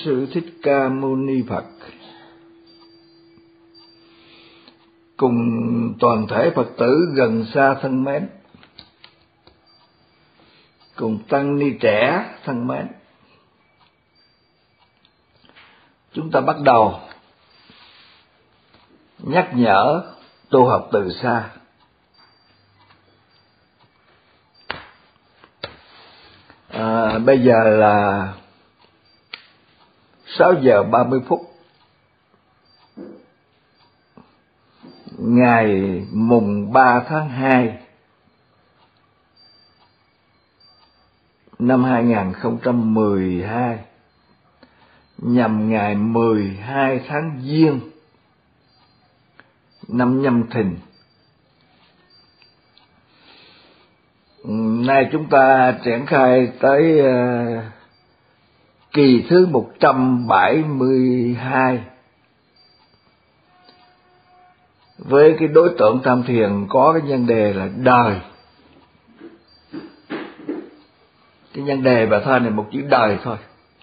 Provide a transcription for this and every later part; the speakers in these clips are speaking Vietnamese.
Sư Thích Ca Mâu Ni Phật, cùng toàn thể Phật tử gần xa thân mến, cùng tăng ni trẻ thân mến, chúng ta bắt đầu nhắc nhở tu học từ xa. Bây giờ là 6 giờ 30 phút ngày mùng 3 tháng 2 năm 2012, nhằm ngày 12 tháng Giêng năm Nhâm Thìn. Nay chúng ta triển khai tới kỳ thứ 172 với cái đối tượng tham thiền có cái nhân đề là đời. Cái nhân đề bài thơ này một chữ đời thôi,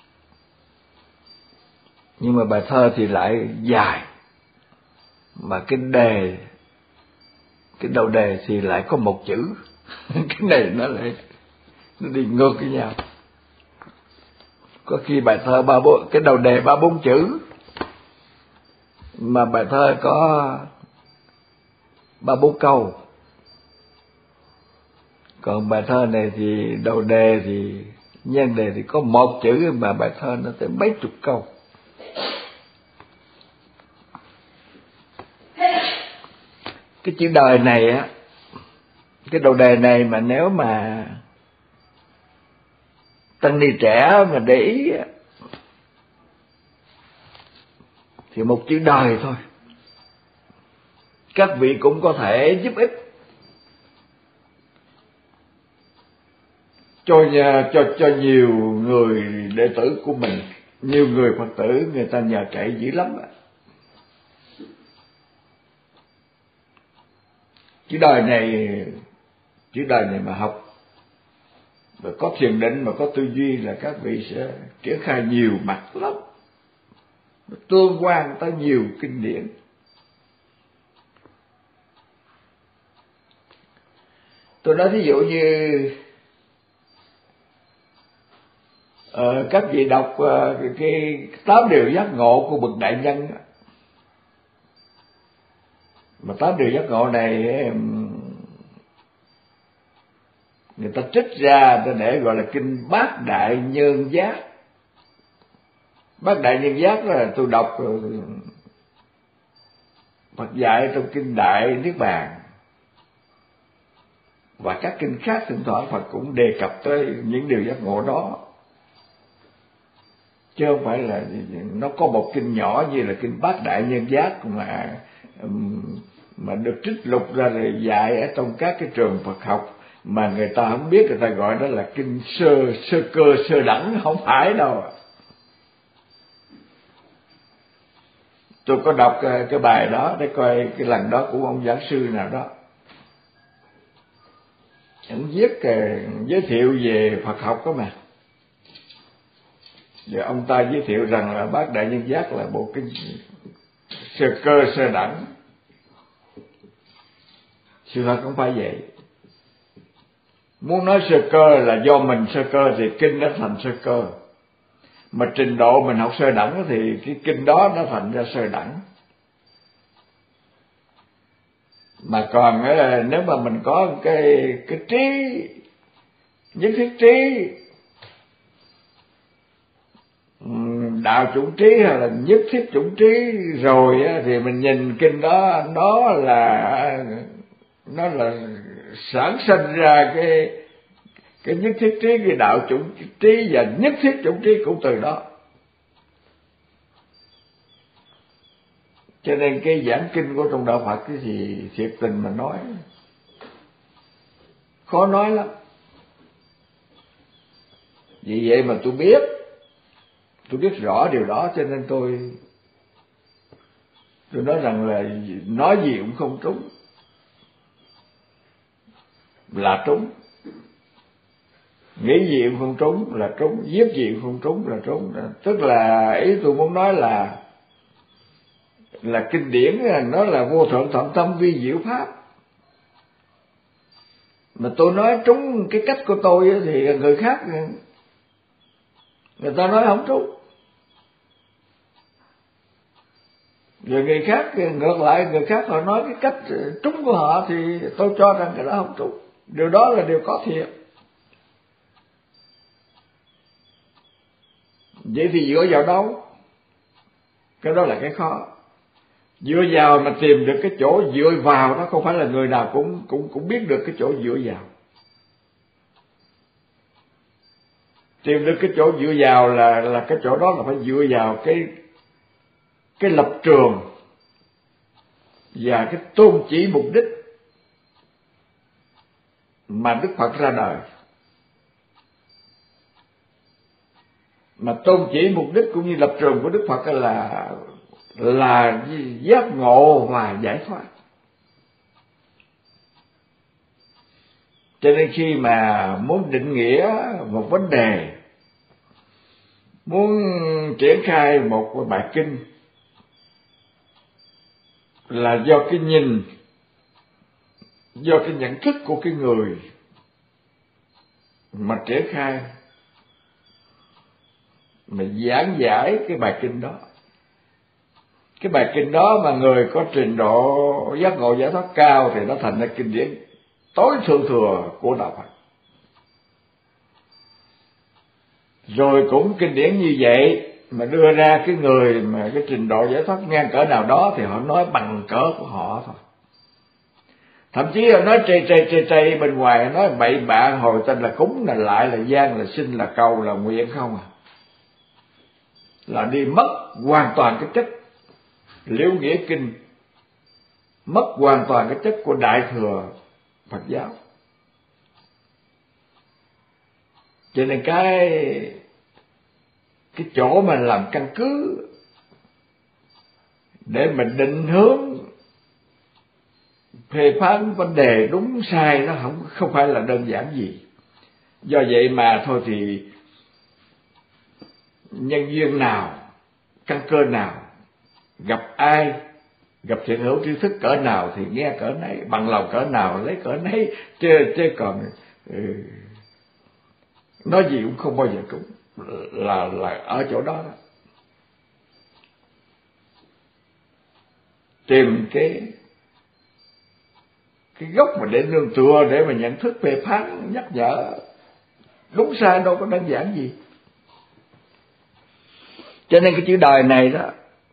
nhưng mà bài thơ thì lại dài, mà cái đầu đề thì lại có một chữ. Cái này nó đi ngược với nhau. Có khi bài thơ cái đầu đề 3-4 chữ, mà bài thơ có 3-4 câu. Còn bài thơ này thì đầu đề thì nhân đề thì có một chữ, mà bài thơ nó tới mấy chục câu. Cái chữ đời này á, cái đầu đề này mà nếu mà tăng ni trẻ mà để ý thì một chữ đời thôi, các vị cũng có thể giúp ích cho nhiều người đệ tử của mình, nhiều người Phật tử người ta nhờ cậy dữ lắm. Chữ đời này mà học và có thiền định mà có tư duy là các vị sẽ triển khai nhiều mặt lắm, tương quan tới nhiều kinh điển. Tôi nói thí dụ như các vị đọc cái 8 điều giác ngộ của bậc đại nhân. Mà 8 điều giác ngộ này người ta trích ra để gọi là kinh Bát Đại Nhân Giác. Bát Đại Nhân Giác là tôi đọc Phật dạy trong kinh Đại Niết Bàn, và các kinh khác thỉnh thoảng Phật cũng đề cập tới những điều giác ngộ đó, chứ không phải là nó có một kinh nhỏ như là kinh Bát Đại Nhân Giác mà được trích lục ra rồi dạy ở trong các cái trường Phật học, mà người ta không biết, người ta gọi đó là kinh sơ cơ sơ đẳng. Không phải đâu. Tôi có đọc cái bài đó để coi cái lần đó của ông giảng sư nào đó, ông viết giới thiệu về Phật học đó mà. Và ông ta giới thiệu rằng là Bát Đại Nhân Giác là bộ kinh sơ cơ sơ đẳng. Sự thật không phải vậy. Muốn nói sơ cơ là do mình sơ cơ thì kinh nó thành sơ cơ, mà trình độ mình học sơ đẳng thì cái kinh đó nó thành ra sơ đẳng. Mà còn nếu mà mình có cái trí, nhất thiết trí, đạo chủng trí hay là nhất thiết chủng trí rồi thì mình nhìn kinh đó, nó là sản sinh ra cái nhất thiết trí, cái đạo chủng trí và nhất thiết chủng trí cũng từ đó. Cho nên cái giảng kinh của trong đạo Phật thì thiệt tình mà nói khó nói lắm. Vì vậy mà tôi biết rõ điều đó, cho nên tôi nói rằng là nói gì cũng không trúng, là trúng. nghĩ gì cũng không trúng là trúng, giết gì cũng không trúng là trúng. Tức là ý tôi muốn nói là kinh điển nó là vô thượng thậm tâm vi diệu pháp. Mà tôi nói trúng cái cách của tôi thì người khác người ta nói không trúng, rồi người khác ngược lại, người khác họ nói cái cách trúng của họ thì tôi cho rằng cái đó không trúng. Điều đó là điều có thiệt. Vậy thì dựa vào đâu? Cái đó là cái khó. Dựa vào mà tìm được cái chỗ dựa vào đó, không phải là người nào cũng biết được cái chỗ dựa vào. Tìm được cái chỗ dựa vào là cái chỗ đó là phải dựa vào cái lập trường và cái tôn chỉ mục đích mà Đức Phật ra đời. Mà tôn chỉ mục đích cũng như lập trường của Đức Phật là giác ngộ và giải thoát. Cho nên khi mà muốn định nghĩa một vấn đề, muốn triển khai một bài kinh, là do cái nhìn, do cái nhận thức của cái người mà triển khai, mà giảng giải cái bài kinh đó. Cái bài kinh đó mà người có trình độ giác ngộ giải thoát cao thì nó thành ra kinh điển tối thượng thừa của đạo Phật. Rồi cũng kinh điển như vậy mà đưa ra cái người mà cái trình độ giải thoát ngang cỡ nào đó thì họ nói bằng cỡ của họ thôi. Thậm chí là nói trây bên ngoài, nói bậy bạ, hồi tên là cúng, là lại, là gian, là xin, là cầu, là nguyện không à. Là đi mất hoàn toàn cái chất Liễu Nghĩa Kinh, mất hoàn toàn cái chất của Đại Thừa Phật giáo. Cho nên cái chỗ mà làm căn cứ để mình định hướng phê phán vấn đề đúng sai nó không phải là đơn giản gì. Do vậy mà thôi thì nhân duyên nào, căn cơ nào, gặp ai, gặp thiện hữu tri thức cỡ nào thì nghe cỡ nấy, bằng lòng cỡ nào lấy cỡ nấy, chứ còn nói gì cũng không bao giờ cũng là ở chỗ đó. Tìm cái gốc mà để nương tựa, để mà nhận thức phê phán nhắc nhở đúng sai đâu có đơn giản gì. Cho nên cái chữ đời này đó,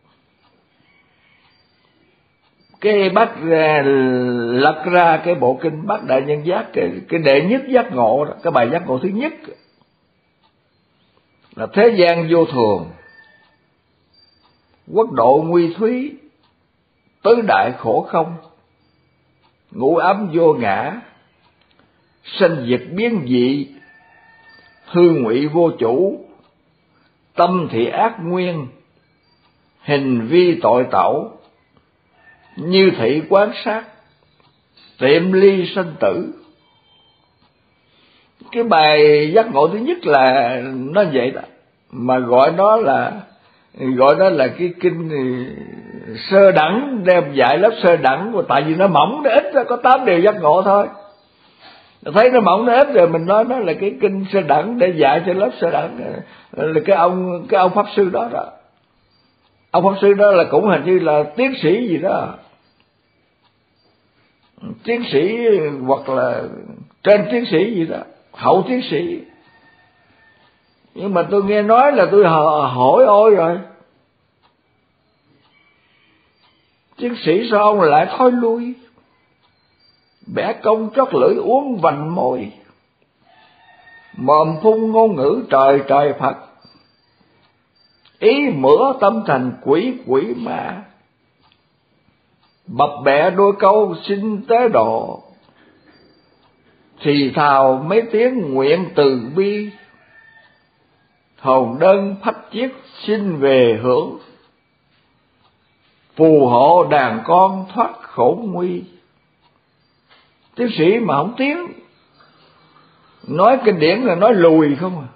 cái bác lật ra cái bộ kinh Bát Đại Nhân Giác, cái đệ nhất giác ngộ đó, cái bài giác ngộ thứ nhất là thế gian vô thường, quốc độ nguy thúy, tứ đại khổ không, ngũ ấm vô ngã, sanh diệt biến dị, hư ngụy vô chủ, tâm thị ác nguyên, hình vi tội tẩu, như thị quán sát, tiệm ly sanh tử. Cái bài giác ngộ thứ nhất là nó vậy đó, mà gọi đó là cái kinh sơ đẳng, đem dạy lớp sơ đẳng, tại vì nó mỏng, nó ít, có 8 điều giác ngộ thôi. Thấy nó mỏng, nó ít rồi mình nói nó là cái kinh sơ đẳng để dạy cho lớp sơ đẳng. Là cái ông pháp sư đó đó, ông pháp sư đó là cũng hình như là tiến sĩ gì đó, tiến sĩ hoặc là trên tiến sĩ gì đó, hậu tiến sĩ. Nhưng mà tôi nghe nói là tôi hỏi ôi rồi, tiến sĩ sao ông lại thối lui, bẻ công trót lưỡi uống vành môi, mồm phun ngôn ngữ trời trời Phật, ý mửa tâm thành quỷ quỷ ma, bập bẹ đôi câu xin tế độ, thì thào mấy tiếng nguyện từ bi, hồn đơn phách chiết xin về hưởng, phù hộ đàn con thoát khổ nguy. Tiến sĩ mà không tiến, nói kinh điển là nói lùi không à.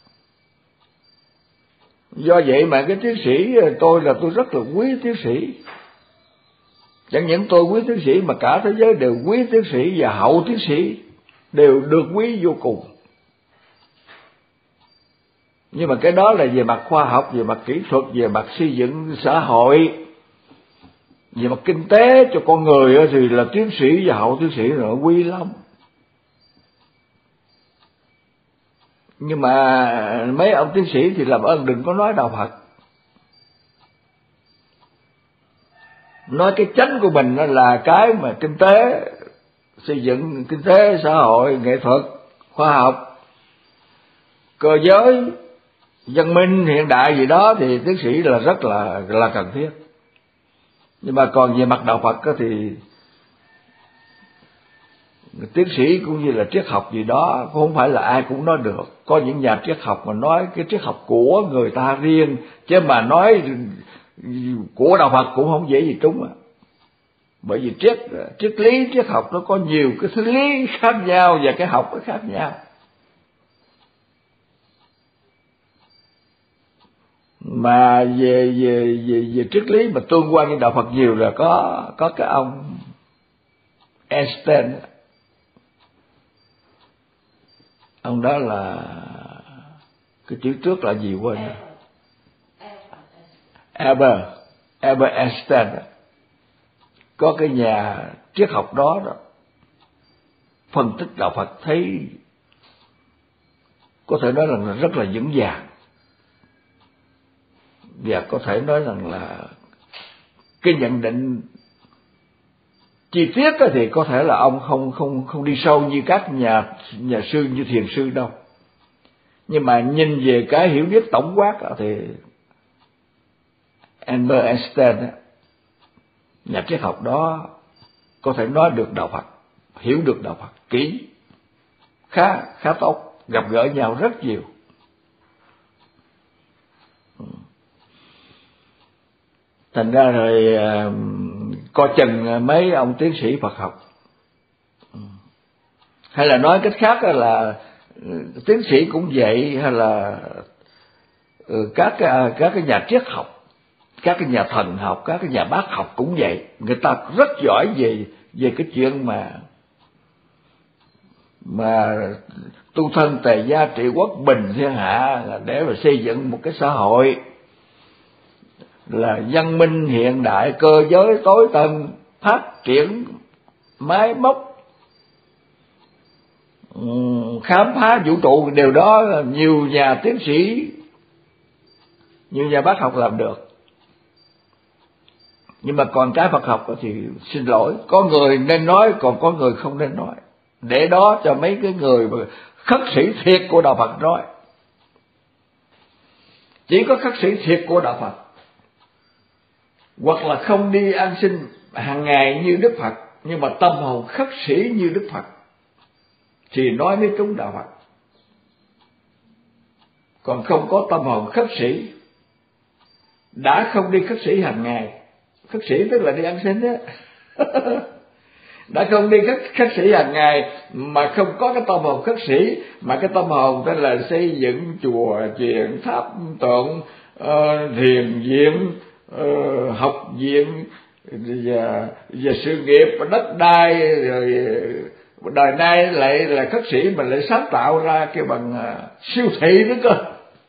Do vậy mà cái tiến sĩ tôi rất là quý tiến sĩ. Chẳng những tôi quý tiến sĩ mà cả thế giới đều quý tiến sĩ, và hậu tiến sĩ đều được quý vô cùng. Nhưng mà cái đó là về mặt khoa học, về mặt kỹ thuật, về mặt xây dựng xã hội, về mặt kinh tế cho con người thì là tiến sĩ và hậu tiến sĩ là quý lắm. Nhưng mà mấy ông tiến sĩ thì làm ơn đừng có nói đạo Phật. Nói cái chánh của mình là cái mà kinh tế, xây dựng kinh tế, xã hội, nghệ thuật, khoa học, cơ giới, văn minh, hiện đại gì đó thì tiến sĩ là rất là cần thiết. Nhưng mà còn về mặt đạo Phật thì tiến sĩ cũng như là triết học gì đó cũng không phải là ai cũng nói được. Có những nhà triết học mà nói cái triết học của người ta riêng, chứ mà nói của đạo Phật cũng không dễ gì trúng. Bởi vì triết lý, triết học nó có nhiều cái thứ lý khác nhau và cái học nó khác nhau. Mà về triết lý mà tương quan với đạo Phật nhiều là có cái ông Einstein. Ông đó là cái chữ trước là gì quên rồi. Albert Einstein. Có cái nhà triết học đó phân tích đạo Phật thấy có thể nói là rất là vững vàng, và có thể nói rằng là cái nhận định chi tiết thì có thể là ông không đi sâu như các nhà sư như thiền sư đâu. Nhưng mà nhìn về cái hiểu biết tổng quát thì Albert Einstein, nhà triết học đó, có thể nói được đạo Phật, hiểu được đạo Phật kỹ, khá tốt, gặp gỡ nhau rất nhiều. Thành ra rồi coi chừng mấy ông tiến sĩ Phật học. Hay là nói cách khác là tiến sĩ cũng vậy, hay là các cái nhà triết học, các cái nhà thần học, các cái nhà bác học cũng vậy. Người ta rất giỏi về cái chuyện mà tu thân tề gia trị quốc bình thiên hạ, là để mà xây dựng một cái xã hội là văn minh hiện đại, cơ giới tối tân, phát triển máy móc, khám phá vũ trụ. Điều đó là nhiều nhà tiến sĩ, nhiều nhà bác học làm được. Nhưng mà còn cái Phật học thì xin lỗi, có người nên nói, còn có người không nên nói. Để đó cho mấy cái người mà khất sĩ thiệt của đạo Phật nói. Chỉ có khất sĩ thiệt của đạo Phật, hoặc là không đi ăn xin hàng ngày như Đức Phật, nhưng mà tâm hồn khất sĩ như Đức Phật, thì nói mới trúng đạo Phật. Còn không có tâm hồn khất sĩ, đã không đi khất sĩ hàng ngày, khất sĩ tức là đi ăn xin á, đã không đi khất sĩ hàng ngày mà không có cái tâm hồn khất sĩ, mà cái tâm hồn đó là xây dựng chùa chiền, tháp tượng, thiền viện, học viện và sự nghiệp và đất đai, rồi đời nay lại là khất sĩ mình lại sáng tạo ra cái bằng siêu thị nữa cơ.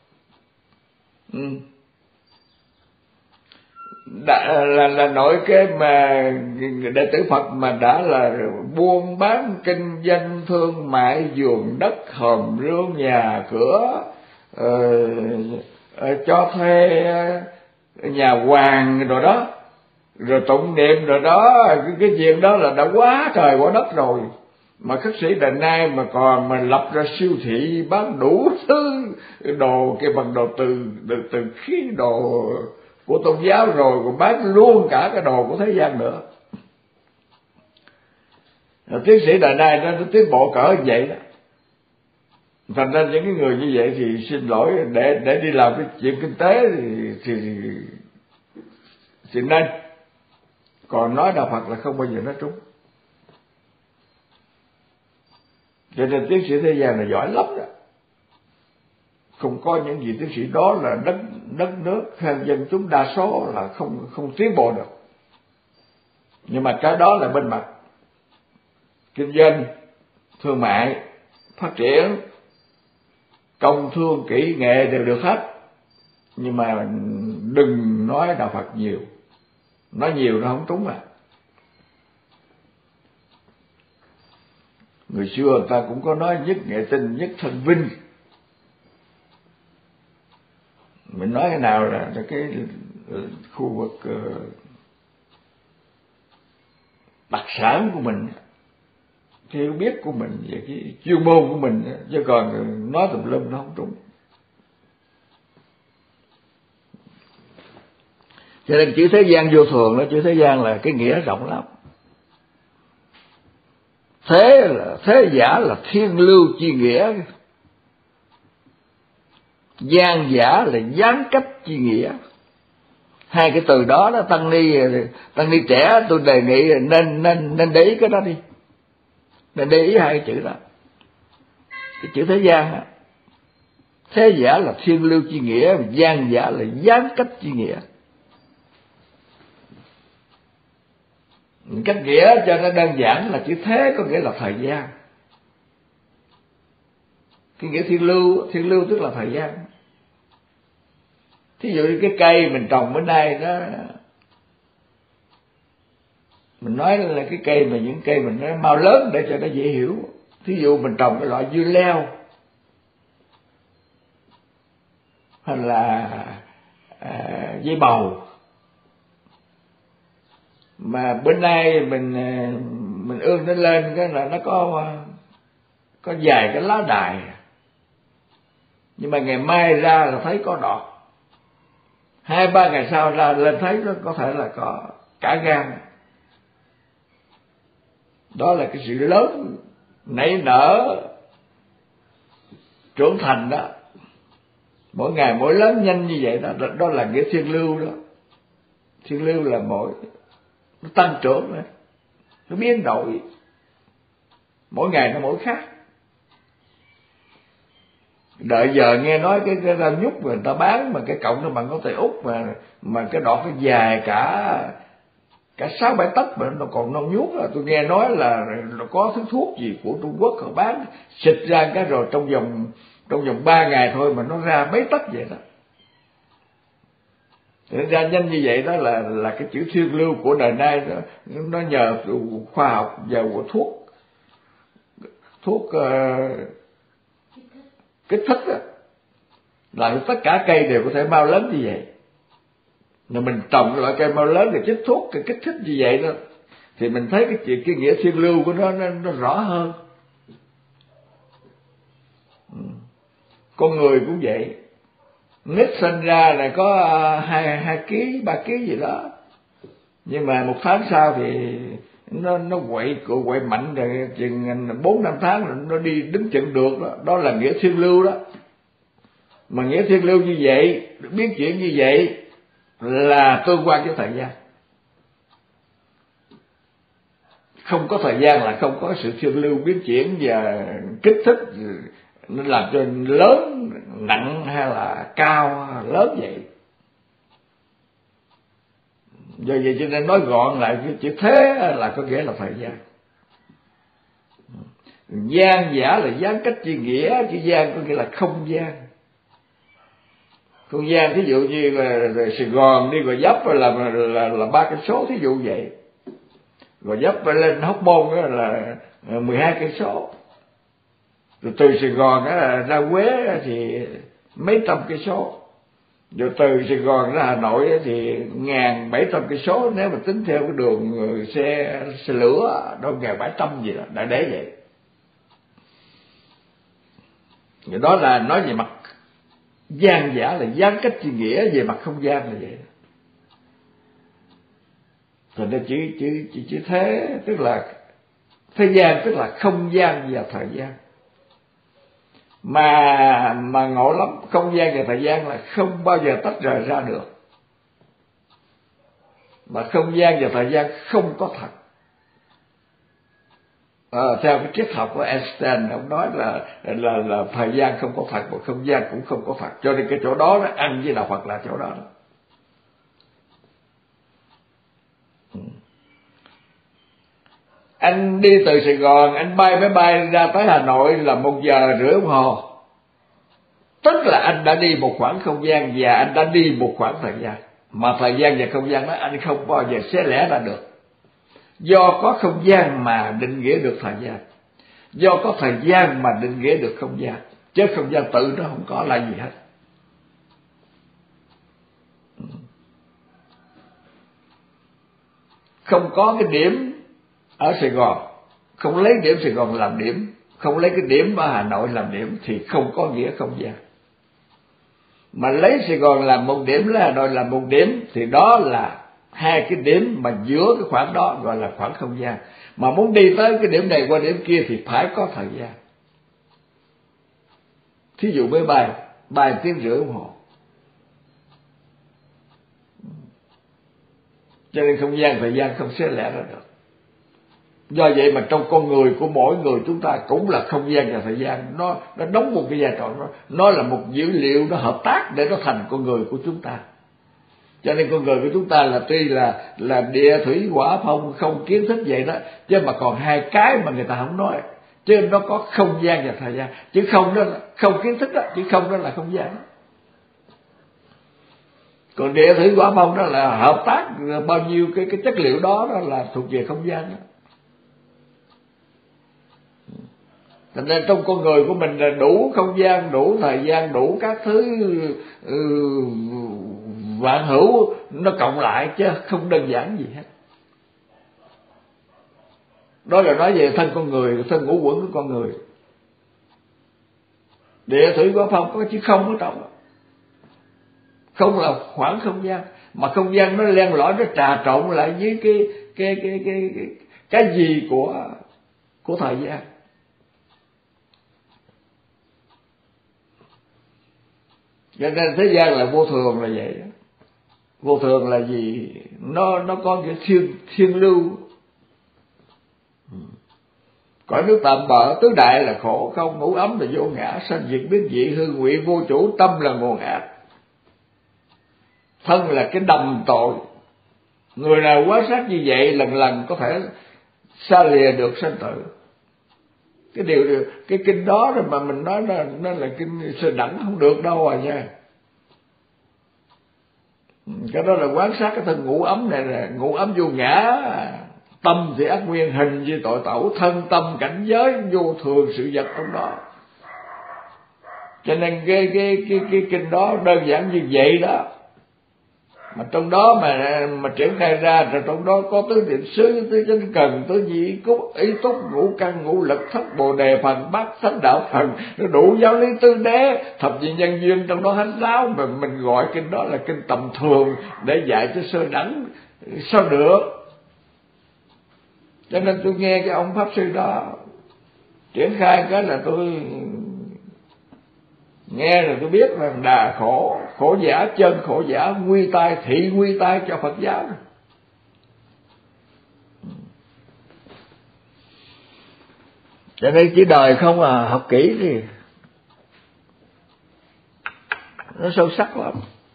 Là nội cái mà đệ tử Phật mà đã là buôn bán kinh doanh thương mại, vườn đất, hòm rương, nhà cửa, cho thuê nhà hoàng rồi đó, rồi tụng niệm rồi đó, cái chuyện đó là đã quá trời quá đất rồi. Mà khất sĩ đời nay mà còn mà lập ra siêu thị bán đủ thứ đồ, cái bằng đồ từ khí đồ của tôn giáo, rồi còn bán luôn cả cái đồ của thế gian nữa. Tiến sĩ đời nay nó tiến bộ cỡ như vậy đó. Thành ra những cái người như vậy thì xin lỗi, để đi làm cái chuyện kinh tế thì nên. Còn nói đạo Phật là không bao giờ nói trúng. Cho nên tiến sĩ thế gian là giỏi lắm đó. Không có những gì tiến sĩ đó là đất nước hay dân chúng đa số là không tiến bộ được. Nhưng mà cái đó là bên mặt kinh doanh, thương mại, phát triển, công thương, kỹ nghệ đều được hết. Nhưng mà đừng nói đạo Phật nhiều. Nói nhiều nó không trúng à. Người xưa người ta cũng có nói nhất nghệ tinh, nhất thân vinh. Mình nói cái nào là cái khu vực đặc sản của mình, cái hiểu biết của mình, về cái chuyên môn của mình, chứ còn nói tùm lum nó không trúng. Cho nên chữ thế gian vô thường đó, chữ thế gian là cái nghĩa rộng lắm. Thế giả là thiên lưu chi nghĩa, gian giả là gián cách chi nghĩa. Hai cái từ đó đó, tăng ni trẻ tôi đề nghị nên để ý cái đó đi, nên để ý hai cái chữ đó. Cái chữ thế gian á, thế giả là thiên lưu chi nghĩa, gian giả là gián cách chi nghĩa. Cách nghĩa cho nó đơn giản là chữ thế có nghĩa là thời gian. Cái nghĩa thiên lưu tức là thời gian. Thí dụ như cái cây mình trồng bữa nay đó, mình nói là cái cây mà những cây mình nó mau lớn để cho nó dễ hiểu. Thí dụ mình trồng cái loại dưa leo hay là dây bầu, mà bữa nay mình ương nó lên cái là nó có vài cái lá đài, nhưng mà ngày mai ra là thấy có đọt, 2-3 ngày sau ra lên thấy nó có thể là có cả gan. Đó là cái sự lớn nảy nở trưởng thành đó, mỗi ngày mỗi lớn nhanh như vậy đó. Đó là nghĩa thiên lưu đó. Thiên lưu là nó tăng trưởng này, nó biến đổi, mỗi ngày nó mỗi khác. Đợi giờ nghe nói cái rau nhút người ta bán mà cái cọng nó bằng ngón tay út, mà cái đọt nó dài cả 6-7 tấc mà nó còn non nhút. Là tôi nghe nói là nó có thứ thuốc gì của Trung Quốc họ bán, xịt ra cái rồi trong vòng 3 ngày thôi mà nó ra mấy tấc vậy đó. Để ra nhanh như vậy đó là cái chữ thiên lưu của đời nay đó, nó nhờ khoa học và của thuốc kích thích đó, làm tất cả cây đều có thể mau lớn như vậy. Mà mình trồng cái loại cây mau lớn thì chích thuốc cái kích thích như vậy đó, thì mình thấy cái nghĩa thiên lưu của nó rõ hơn. Con người cũng vậy, nít sinh ra là có 2 kg 3 kg gì đó, nhưng mà 1 tháng sau thì nó quậy mạnh rồi, chừng 4-5 tháng rồi nó đi đứng chừng được đó. Đó là nghĩa thiên lưu đó. Mà nghĩa thiên lưu như vậy, biến chuyển như vậy là tương quan với thời gian. Không có thời gian là không có sự thiên lưu biến chuyển và kích thích nên làm cho lớn nặng hay là cao lớn vậy. Do vậy cho nên nói gọn lại cái chữ thế là có nghĩa là thời gian. Gian giả là gián cách chi nghĩa, chữ gian có nghĩa là không gian. Không gian thí dụ như là Sài Gòn đi Gò Vấp là 3 cây số, thí dụ vậy. Gò Vấp lên Hóc Môn đó là 12 cây số. Rồi từ Sài Gòn đó ra Huế thì mấy trăm cây số. Rồi từ Sài Gòn ra Hà Nội thì 1.700 cây số, nếu mà tính theo cái đường xe lửa đâu 1.700 gì đó, đã để vậy. Vậy đó là nói về mặt gian giả là gián cách chi nghĩa, về mặt không gian là vậy. Rồi nên chữ thế tức là thế gian, tức là không gian và thời gian. Mà ngộ lắm, không gian và thời gian là không bao giờ tách rời ra được. Mà không gian và thời gian không có thật. Theo cái triết học của Einstein, ông nói là thời gian không có thật và không gian cũng không có thật, cho nên cái chỗ đó nó ăn với đạo Phật là chỗ đó. Anh đi từ Sài Gòn, anh bay máy bay ra tới Hà Nội là 1 giờ rưỡi đồng hồ, tức là anh đã đi một khoảng không gian và anh đã đi một khoảng thời gian, mà thời gian và không gian đó anh không bao giờ xé lẻ ra được. Do có không gian mà định nghĩa được thời gian, do có thời gian mà định nghĩa được không gian, chứ không gian tự nó không có là gì hết. Không có cái điểm ở Sài Gòn, không lấy điểm Sài Gòn làm điểm, không lấy cái điểm ở Hà Nội làm điểm thì không có nghĩa không gian. Mà lấy Sài Gòn làm một điểm, lấy Hà Nội làm một điểm thì đó là hai cái điểm mà giữa cái khoảng đó gọi là khoảng không gian. Mà muốn đi tới cái điểm này qua điểm kia thì phải có thời gian. Thí dụ với bay 1 tiếng rưỡi đồng hồ. Cho nên không gian thời gian không xé lẻ ra được. Do vậy mà trong con người của mỗi người chúng ta cũng là không gian và thời gian, nó đóng một cái vai trò, nó là một dữ liệu, nó hợp tác để nó thành con người của chúng ta. Cho nên con người của chúng ta là tuy là địa thủy hỏa phong không kiến thức vậy đó, chứ mà còn hai cái mà người ta không nói, chứ nó có không gian và thời gian, chứ không đó là không kiến thức đó, chứ không đó là không gian đó. Còn địa thủy hỏa phong đó là hợp tác bao nhiêu cái chất liệu đó là thuộc về không gian đó. Thành ra trong con người của mình là đủ không gian, đủ thời gian, đủ các thứ vạn hữu nó cộng lại, chứ không đơn giản gì hết. Đó là nói về thân con người, thân ngũ uẩn của con người. Địa thủy hỏa phong có chứ không ở trong. Không là khoảng không gian, mà không gian nó len lỏi, nó trà trộn lại với cái gì của thời gian. Cho nên thế gian là vô thường là vậy đó. Vô thường là gì? Nó có cái thiên lưu. Cõi nước tạm bợ, tứ đại là khổ không, ngũ ấm là vô ngã, sanh diệt biến dị, hư ngụy vô chủ, tâm là nguồn ác. Thân là cái đầm tội. Người nào quá sát như vậy lần lần có thể xa lìa được sanh tử. Cái kinh đó rồi mà mình nói nó là kinh sơ đẳng không được đâu à nha. Cái đó là quán sát cái thân ngũ ấm này nè, ngũ ấm vô ngã, tâm thì ác nguyên, hình như tội tẩu, thân tâm cảnh giới vô thường sự vật trong đó. Cho nên cái kinh đó đơn giản như vậy đó. Mà trong đó mà triển khai ra, rồi trong đó có tứ niệm xứ, tứ chánh cần, tứ nhị cúc, ý túc, ngũ căn, ngũ lực, thất bồ đề phần, bát thánh đạo phần, nó đủ giáo lý tứ đế, thập nhị nhân duyên trong đó hết ráo. Mà mình gọi kinh đó là kinh tầm thường để dạy cho sơ đẳng sao được. Cho nên tôi nghe cái ông pháp sư đó triển khai cái là tôi nghe rồi tôi biết rằng đà khổ, khổ giả, chân khổ giả, quy tai, thị quy tai cho Phật giáo. Cho nên chỉ đời không à, học kỹ thì nó sâu sắc lắm.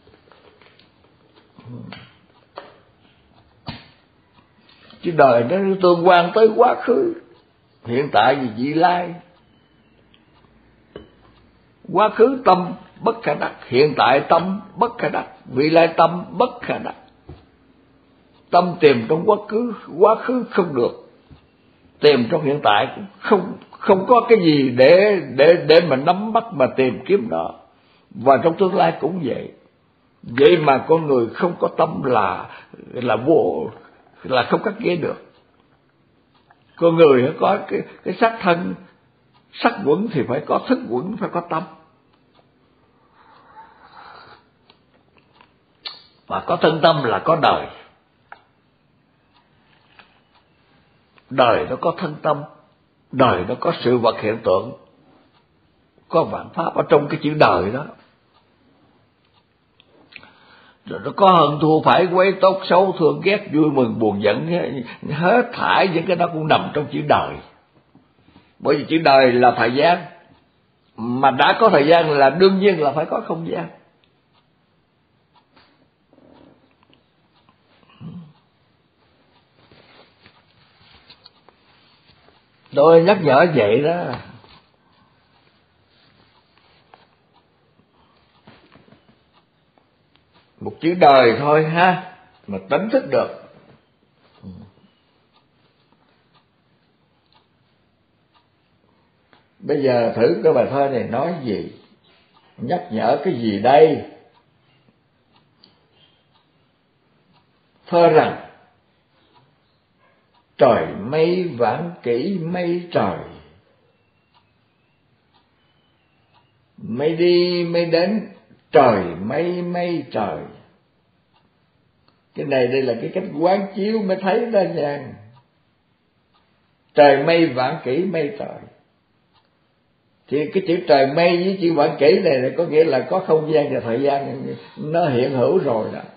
Chứ đời nó tương quan tới quá khứ, hiện tại và vị lai. Quá khứ tâm bất khả đắc, hiện tại tâm bất khả đắc, vị lai tâm bất khả đắc. Tâm tìm trong quá khứ không được, tìm trong hiện tại cũng không có cái gì để mà nắm bắt mà tìm kiếm đó. Và trong tương lai cũng vậy. Vậy mà con người không có tâm là vô, là không cắt nghĩa được. Con người nó có cái xác thân, sắc quẩn thì phải có thức quẩn, phải có tâm. Và có thân tâm là có đời. Đời nó có thân tâm, đời nó có sự vật hiện tượng, có vạn pháp ở trong cái chữ đời đó. Rồi nó có hận thua phải quấy, tốt xấu thương ghét, vui mừng buồn giận, hết thảy những cái đó cũng nằm trong chữ đời. Bởi vì chữ đời là thời gian, mà đã có thời gian là đương nhiên là phải có không gian. Tôi nhắc nhở vậy đó. Một chữ đời thôi ha, mà tỉnh thức được. Bây giờ thử cái bài thơ này nói gì, nhắc nhở cái gì đây? Thơ rằng trời mây vãn kỷ mây trời, mây đi mây đến trời mây mây trời. Cái này đây là cái cách quán chiếu mới thấy đó nha. Trời mây vãn kỷ mây trời, thì cái chữ trời mây với chữ vãn kỷ này có nghĩa là có không gian và thời gian nó hiện hữu rồi đó.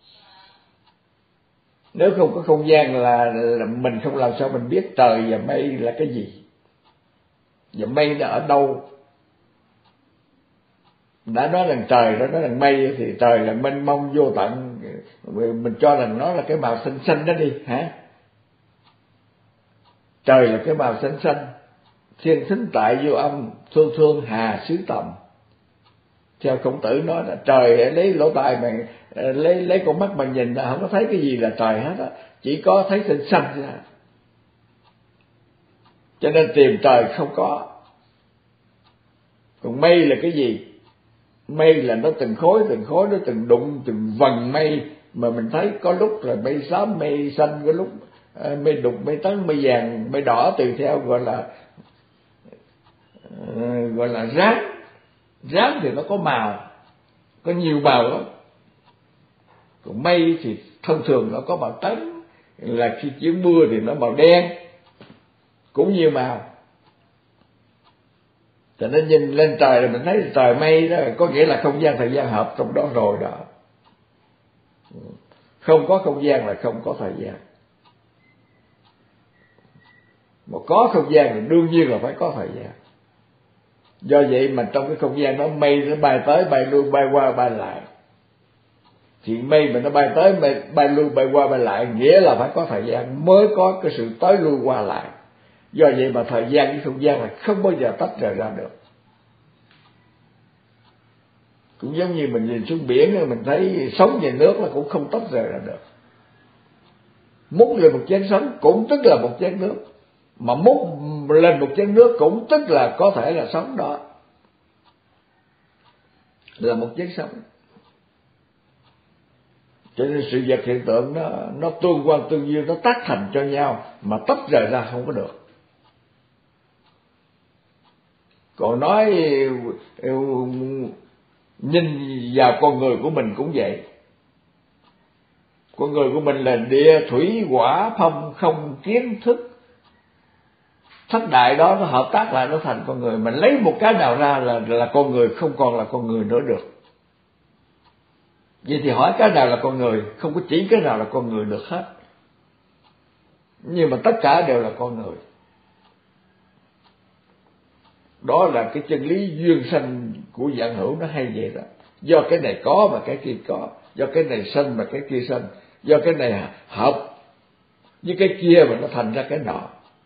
Nếu không có không gian là mình không làm sao mình biết trời và mây là cái gì, và mây nó ở đâu. Đã nói rằng trời đó, nói rằng mây thì trời là mênh mông vô tận, mình cho rằng nó là cái màu xanh xanh đó đi hả. Trời là cái màu xanh xanh, thiên thính tại vô âm, thương thương hà xứ tầm. Theo Khổng Tử nói là trời lấy lỗ tai mà lấy con mắt mà nhìn là không có thấy cái gì là trời hết á, chỉ có thấy xanh xanh ra. Cho nên tìm trời không có. Còn mây là cái gì? Mây là nó từng khối nó từng đụng từng vần mây, mà mình thấy có lúc là mây xám mây xanh, có lúc mây đục mây trắng mây vàng mây đỏ, tùy theo gọi là rám. Rám thì nó có màu, có nhiều màu lắm. Còn mây thì thông thường nó có màu trắng, là khi chiếu mưa thì nó màu đen, cũng nhiều màu. Cho nên nhìn lên trời là mình thấy trời mây đó, có nghĩa là không gian thời gian hợp trong đó rồi đó. Không có không gian là không có thời gian. Mà có không gian thì đương nhiên là phải có thời gian. Do vậy mà trong cái không gian đó mây nó bay tới bay lui bay qua bay lại. Thì mây mà nó bay tới bay lui bay qua bay lại nghĩa là phải có thời gian mới có cái sự tới lui qua lại. Do vậy mà thời gian với không gian là không bao giờ tách rời ra được. Cũng giống như mình nhìn xuống biển, mình thấy sóng về nước là cũng không tách rời ra được. Múc lên một chén sóng cũng tức là một chén nước, mà múc lên một chén nước cũng tức là có thể là sóng đó, là một chén sóng. Cho nên sự vật hiện tượng nó tương quan tương duyên, nó tác thành cho nhau mà tách rời ra không có được. Còn nói nhìn vào con người của mình cũng vậy. Con người của mình là địa thủy hỏa phong không kiến thức, thất đại đó nó hợp tác lại nó thành con người. Mình lấy một cái nào ra là con người, không còn là con người nữa được. Vậy thì hỏi cái nào là con người, không có chỉ cái nào là con người được hết. Nhưng mà tất cả đều là con người. Đó là cái chân lý duyên sanh của vạn hữu, nó hay vậy đó. Do cái này có mà cái kia có, do cái này sanh mà cái kia sanh, do cái này hợp với cái kia mà nó thành ra cái nọ.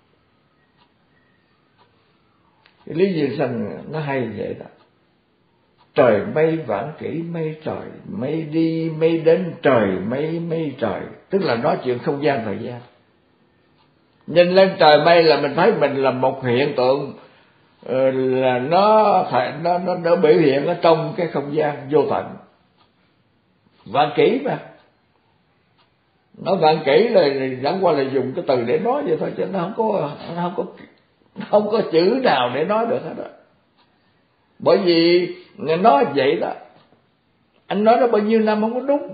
Cái lý duyên sanh nó hay vậy đó. Trời mây vãn kỷ mây trời, mây đi mây đến trời mây mây trời. Tức là nói chuyện không gian thời gian. Nhìn lên trời mây là mình thấy mình là một hiện tượng, là nó biểu hiện ở trong cái không gian vô tận. Vạn kỷ mà. Nói vạn kỷ là chẳng qua là dùng cái từ để nói vậy thôi, chứ nó không có chữ nào để nói được hết đó. Bởi vì nói vậy đó, anh nói nó bao nhiêu năm không có đúng.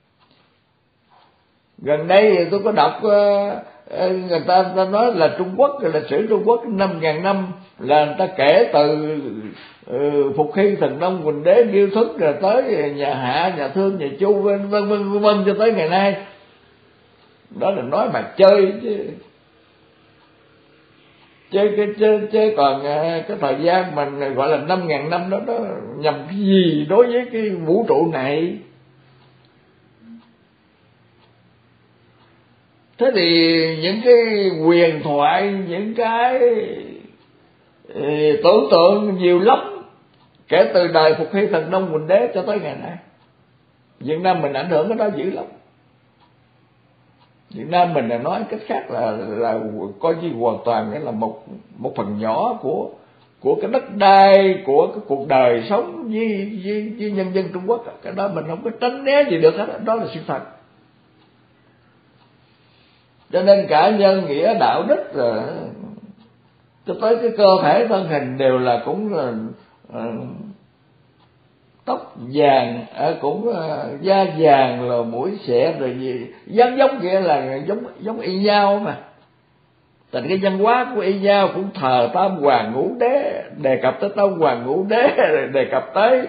Gần đây tôi có đọc người ta nói là Trung Quốc, lịch sử Trung Quốc 5.000 năm là người ta kể từ Phục Hy, Thần Nông, Quỳnh Đế, Điêu Thức, rồi tới nhà Hạ, nhà Thương, nhà Chu, vân vân cho tới ngày nay. Đó là nói mà chơi chứ. chứ còn cái thời gian mình gọi là 5.000 năm đó nhằm cái gì đối với cái vũ trụ này? Thế thì những cái huyền thoại, những cái tưởng tượng nhiều lắm, kể từ đời Phục Hy Thần Nông Quỳnh Đế cho tới ngày nay. Việt Nam mình ảnh hưởng cái đó dữ lắm. Việt Nam mình là nói cách khác là coi như hoàn toàn nghĩa là một phần nhỏ của cái đất đai, của cái cuộc đời sống với nhân dân Trung Quốc. Cái đó mình không có tránh né gì được hết, đó là sự thật. Cho nên cả nhân nghĩa đạo đức rồi cho tới cái cơ thể thân hình đều là cũng là tóc vàng, cũng da vàng, rồi mũi xẻ, rồi gì giống kia là giống y nhau mà. Thành cái văn hóa của y nhau cũng thờ Tam Hoàng Ngũ Đế, đề cập tới Tam Hoàng Ngũ Đế, rồi đề cập tới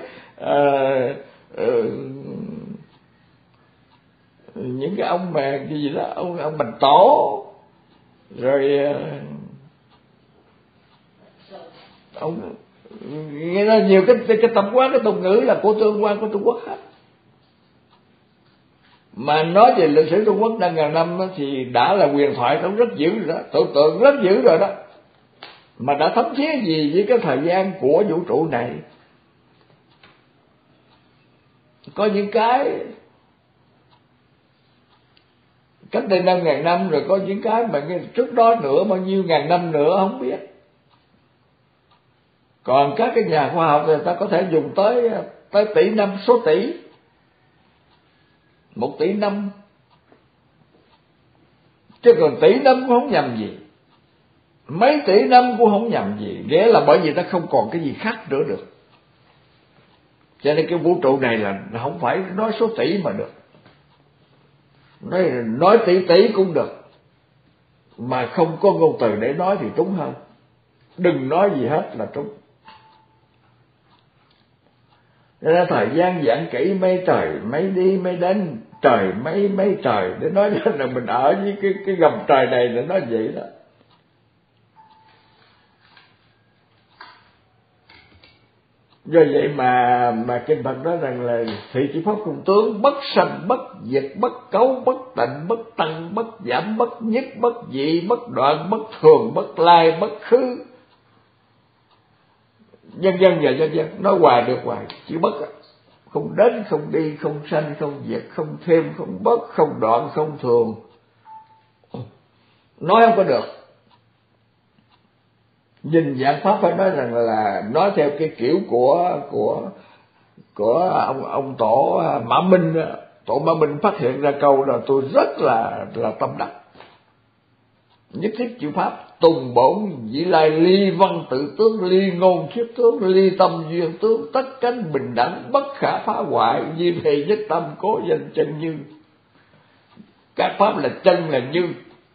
những cái ông mà cái gì đó, ông Bành Tổ, rồi ông nghe nói nhiều cái tập quán, cái tục ngữ là của tương quan của Trung Quốc hết. Mà nói về lịch sử Trung Quốc 5.000 năm thì đã là huyền thoại, cũng rất dữ rồi đó, tưởng tượng rất dữ rồi đó, mà đã thấm thía gì với cái thời gian của vũ trụ này. Có những cái cách đây 5.000 năm, rồi có những cái mà trước đó nữa bao nhiêu ngàn năm nữa không biết. Còn các cái nhà khoa học người ta có thể dùng tới tỷ năm, số tỷ, 1 tỷ năm, chứ còn tỷ năm cũng không nhầm gì, mấy tỷ năm cũng không nhầm gì. Nghĩa là bởi vì nó không còn cái gì khác nữa được. Cho nên cái vũ trụ này là không phải nói số tỷ mà được, nói tỷ cũng được, mà không có ngôn từ để nói thì trúng hơn. Đừng nói gì hết là trúng. Nên thời gian giảng kỹ mây trời mây đi mây đến, trời mây trời, để nói là mình ở với cái gầm trời này là nói vậy đó. Do vậy mà kinh Phật nói rằng là thị chỉ pháp không tướng, bất sanh bất diệt, bất cấu bất tịnh, bất tăng bất giảm, bất nhất bất dị, bất đoạn bất thường, bất lai bất khứ, vân vân và vân vân. Nói hoài được hoài, chỉ bất, không đến không đi, không sanh không diệt, không thêm không bớt, không đoạn không thường. Nói không có được. Nhìn dạng pháp phải nói rằng là nói theo cái kiểu của ông tổ Mã Minh. Tổ Mã Minh phát hiện ra câu là tôi rất là tâm đắc. Nhất thiết chịu pháp, tùng bổn dĩ lai, ly văn tự tướng, ly ngôn thuyết tướng, ly tâm duyên tướng, tất cánh bình đẳng, bất khả phá hoại, di thị nhất tâm, cố danh chân như. Các pháp là chân là như.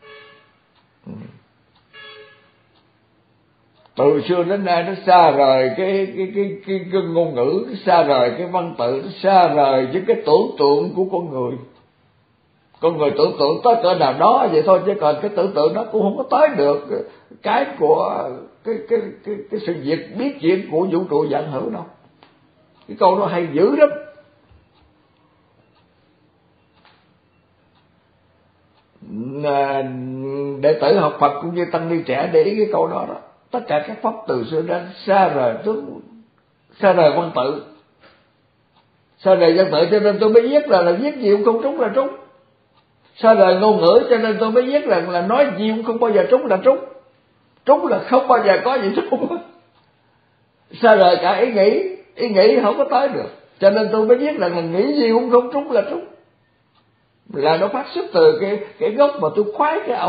Từ xưa đến nay nó xa rời cái ngôn ngữ, nó xa rời cái văn tự, nó xa rời với cái tưởng tượng của con người. Con người tưởng tượng tới cỡ nào đó vậy thôi, chứ còn cái tưởng tượng đó cũng không có tới được cái của cái sự việc biết chuyện của vũ trụ vạn hữu đâu. Cái câu đó hay dữ lắm. Đệ tử học Phật cũng như tăng ni trẻ để ý cái câu đó đó. Tất cả các pháp từ xưa đến xa rời tướng, xa rời văn tự, xa rời văn tự, cho nên tôi mới viết là viết gì cũng không trúng là trúng. Xa rời ngôn ngữ, cho nên tôi mới viết là nói gì cũng không bao giờ trúng là trúng. Trúng là không bao giờ có gì trúng. Xa rời cả ý nghĩ không có tới được, cho nên tôi mới viết là nghĩ gì cũng không trúng là trúng. Là nó phát xuất từ cái gốc mà tôi khoái cái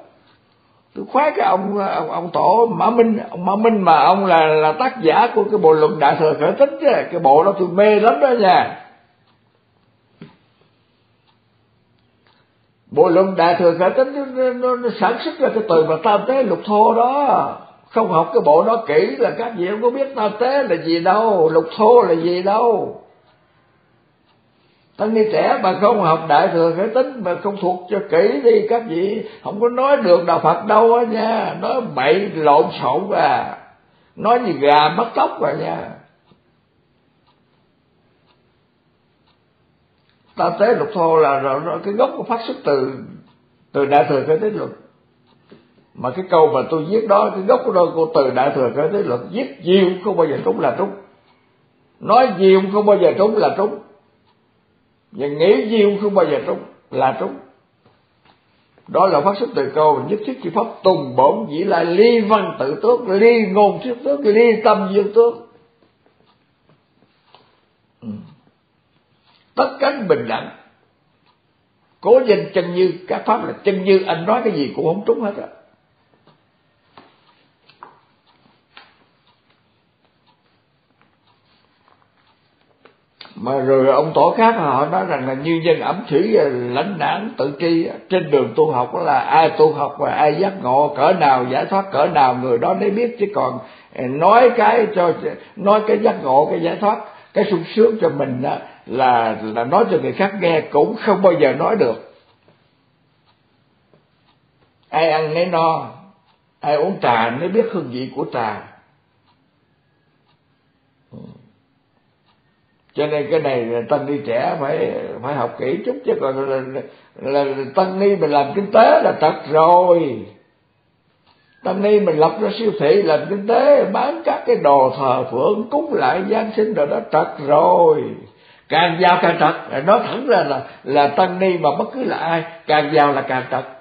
ông tổ Mã Minh. Ông Mã Minh mà ông là tác giả của cái bộ luận Đại Thừa Khởi Tính chứ. Cái bộ đó tôi mê lắm đó nha. Bộ luận Đại Thừa Khởi Tính nó sản xuất ra cái từ mà tam tế lục thô đó. Không học cái bộ đó kỹ là các vị không có biết tam tế là gì đâu, lục thô là gì đâu. Tăng ni trẻ mà không học Đại Thừa Khởi Tín, mà không thuộc cho kỹ đi các vị, không có nói được đạo Phật đâu á nha, nói bậy lộn xộn à, nói như gà mất tóc rồi nha. Ta tế lục thô là cái gốc của phát xuất từ Đại Thừa Khởi Tín Luận. Mà cái câu mà tôi viết đó, cái gốc của đôi cô từ Đại Thừa Khởi Tín Luận, viết nhiều không bao giờ trúng là trúng, nói nhiều không bao giờ trúng là trúng, và nghĩ nhiều không bao giờ trúng là trúng. Đó là phát xuất từ câu nhất thiết chi pháp tùng bổn dĩ lại, ly văn tự tước, ly ngôn thuyết tước, ly tâm duyên tước. Tất cánh bình đẳng, cố danh chân như. Các pháp là chân như, anh nói cái gì cũng không trúng hết á. Mà rồi ông tổ khác họ nói rằng là như nhân ẩm thủy, lãnh đãng tự tri. Trên đường tu học đó là ai tu học và ai giác ngộ cỡ nào, giải thoát cỡ nào, người đó mới biết. Chứ còn nói cái giác ngộ, cái giải thoát, cái sung sướng cho mình đó, là nói cho người khác nghe cũng không bao giờ nói được. Ai ăn nấy no, ai uống trà mới biết hương vị của trà. Cho nên cái này là tăng ni trẻ phải học kỹ chút, chứ còn là tăng ni mình làm kinh tế là trật rồi. Tăng ni mình lập ra siêu thị làm kinh tế, bán các cái đồ thờ phượng, cúng lại Giáng sinh rồi đó, trật rồi. Càng giàu càng trật. Nói thẳng ra là tăng ni mà bất cứ là ai, càng giàu là càng trật,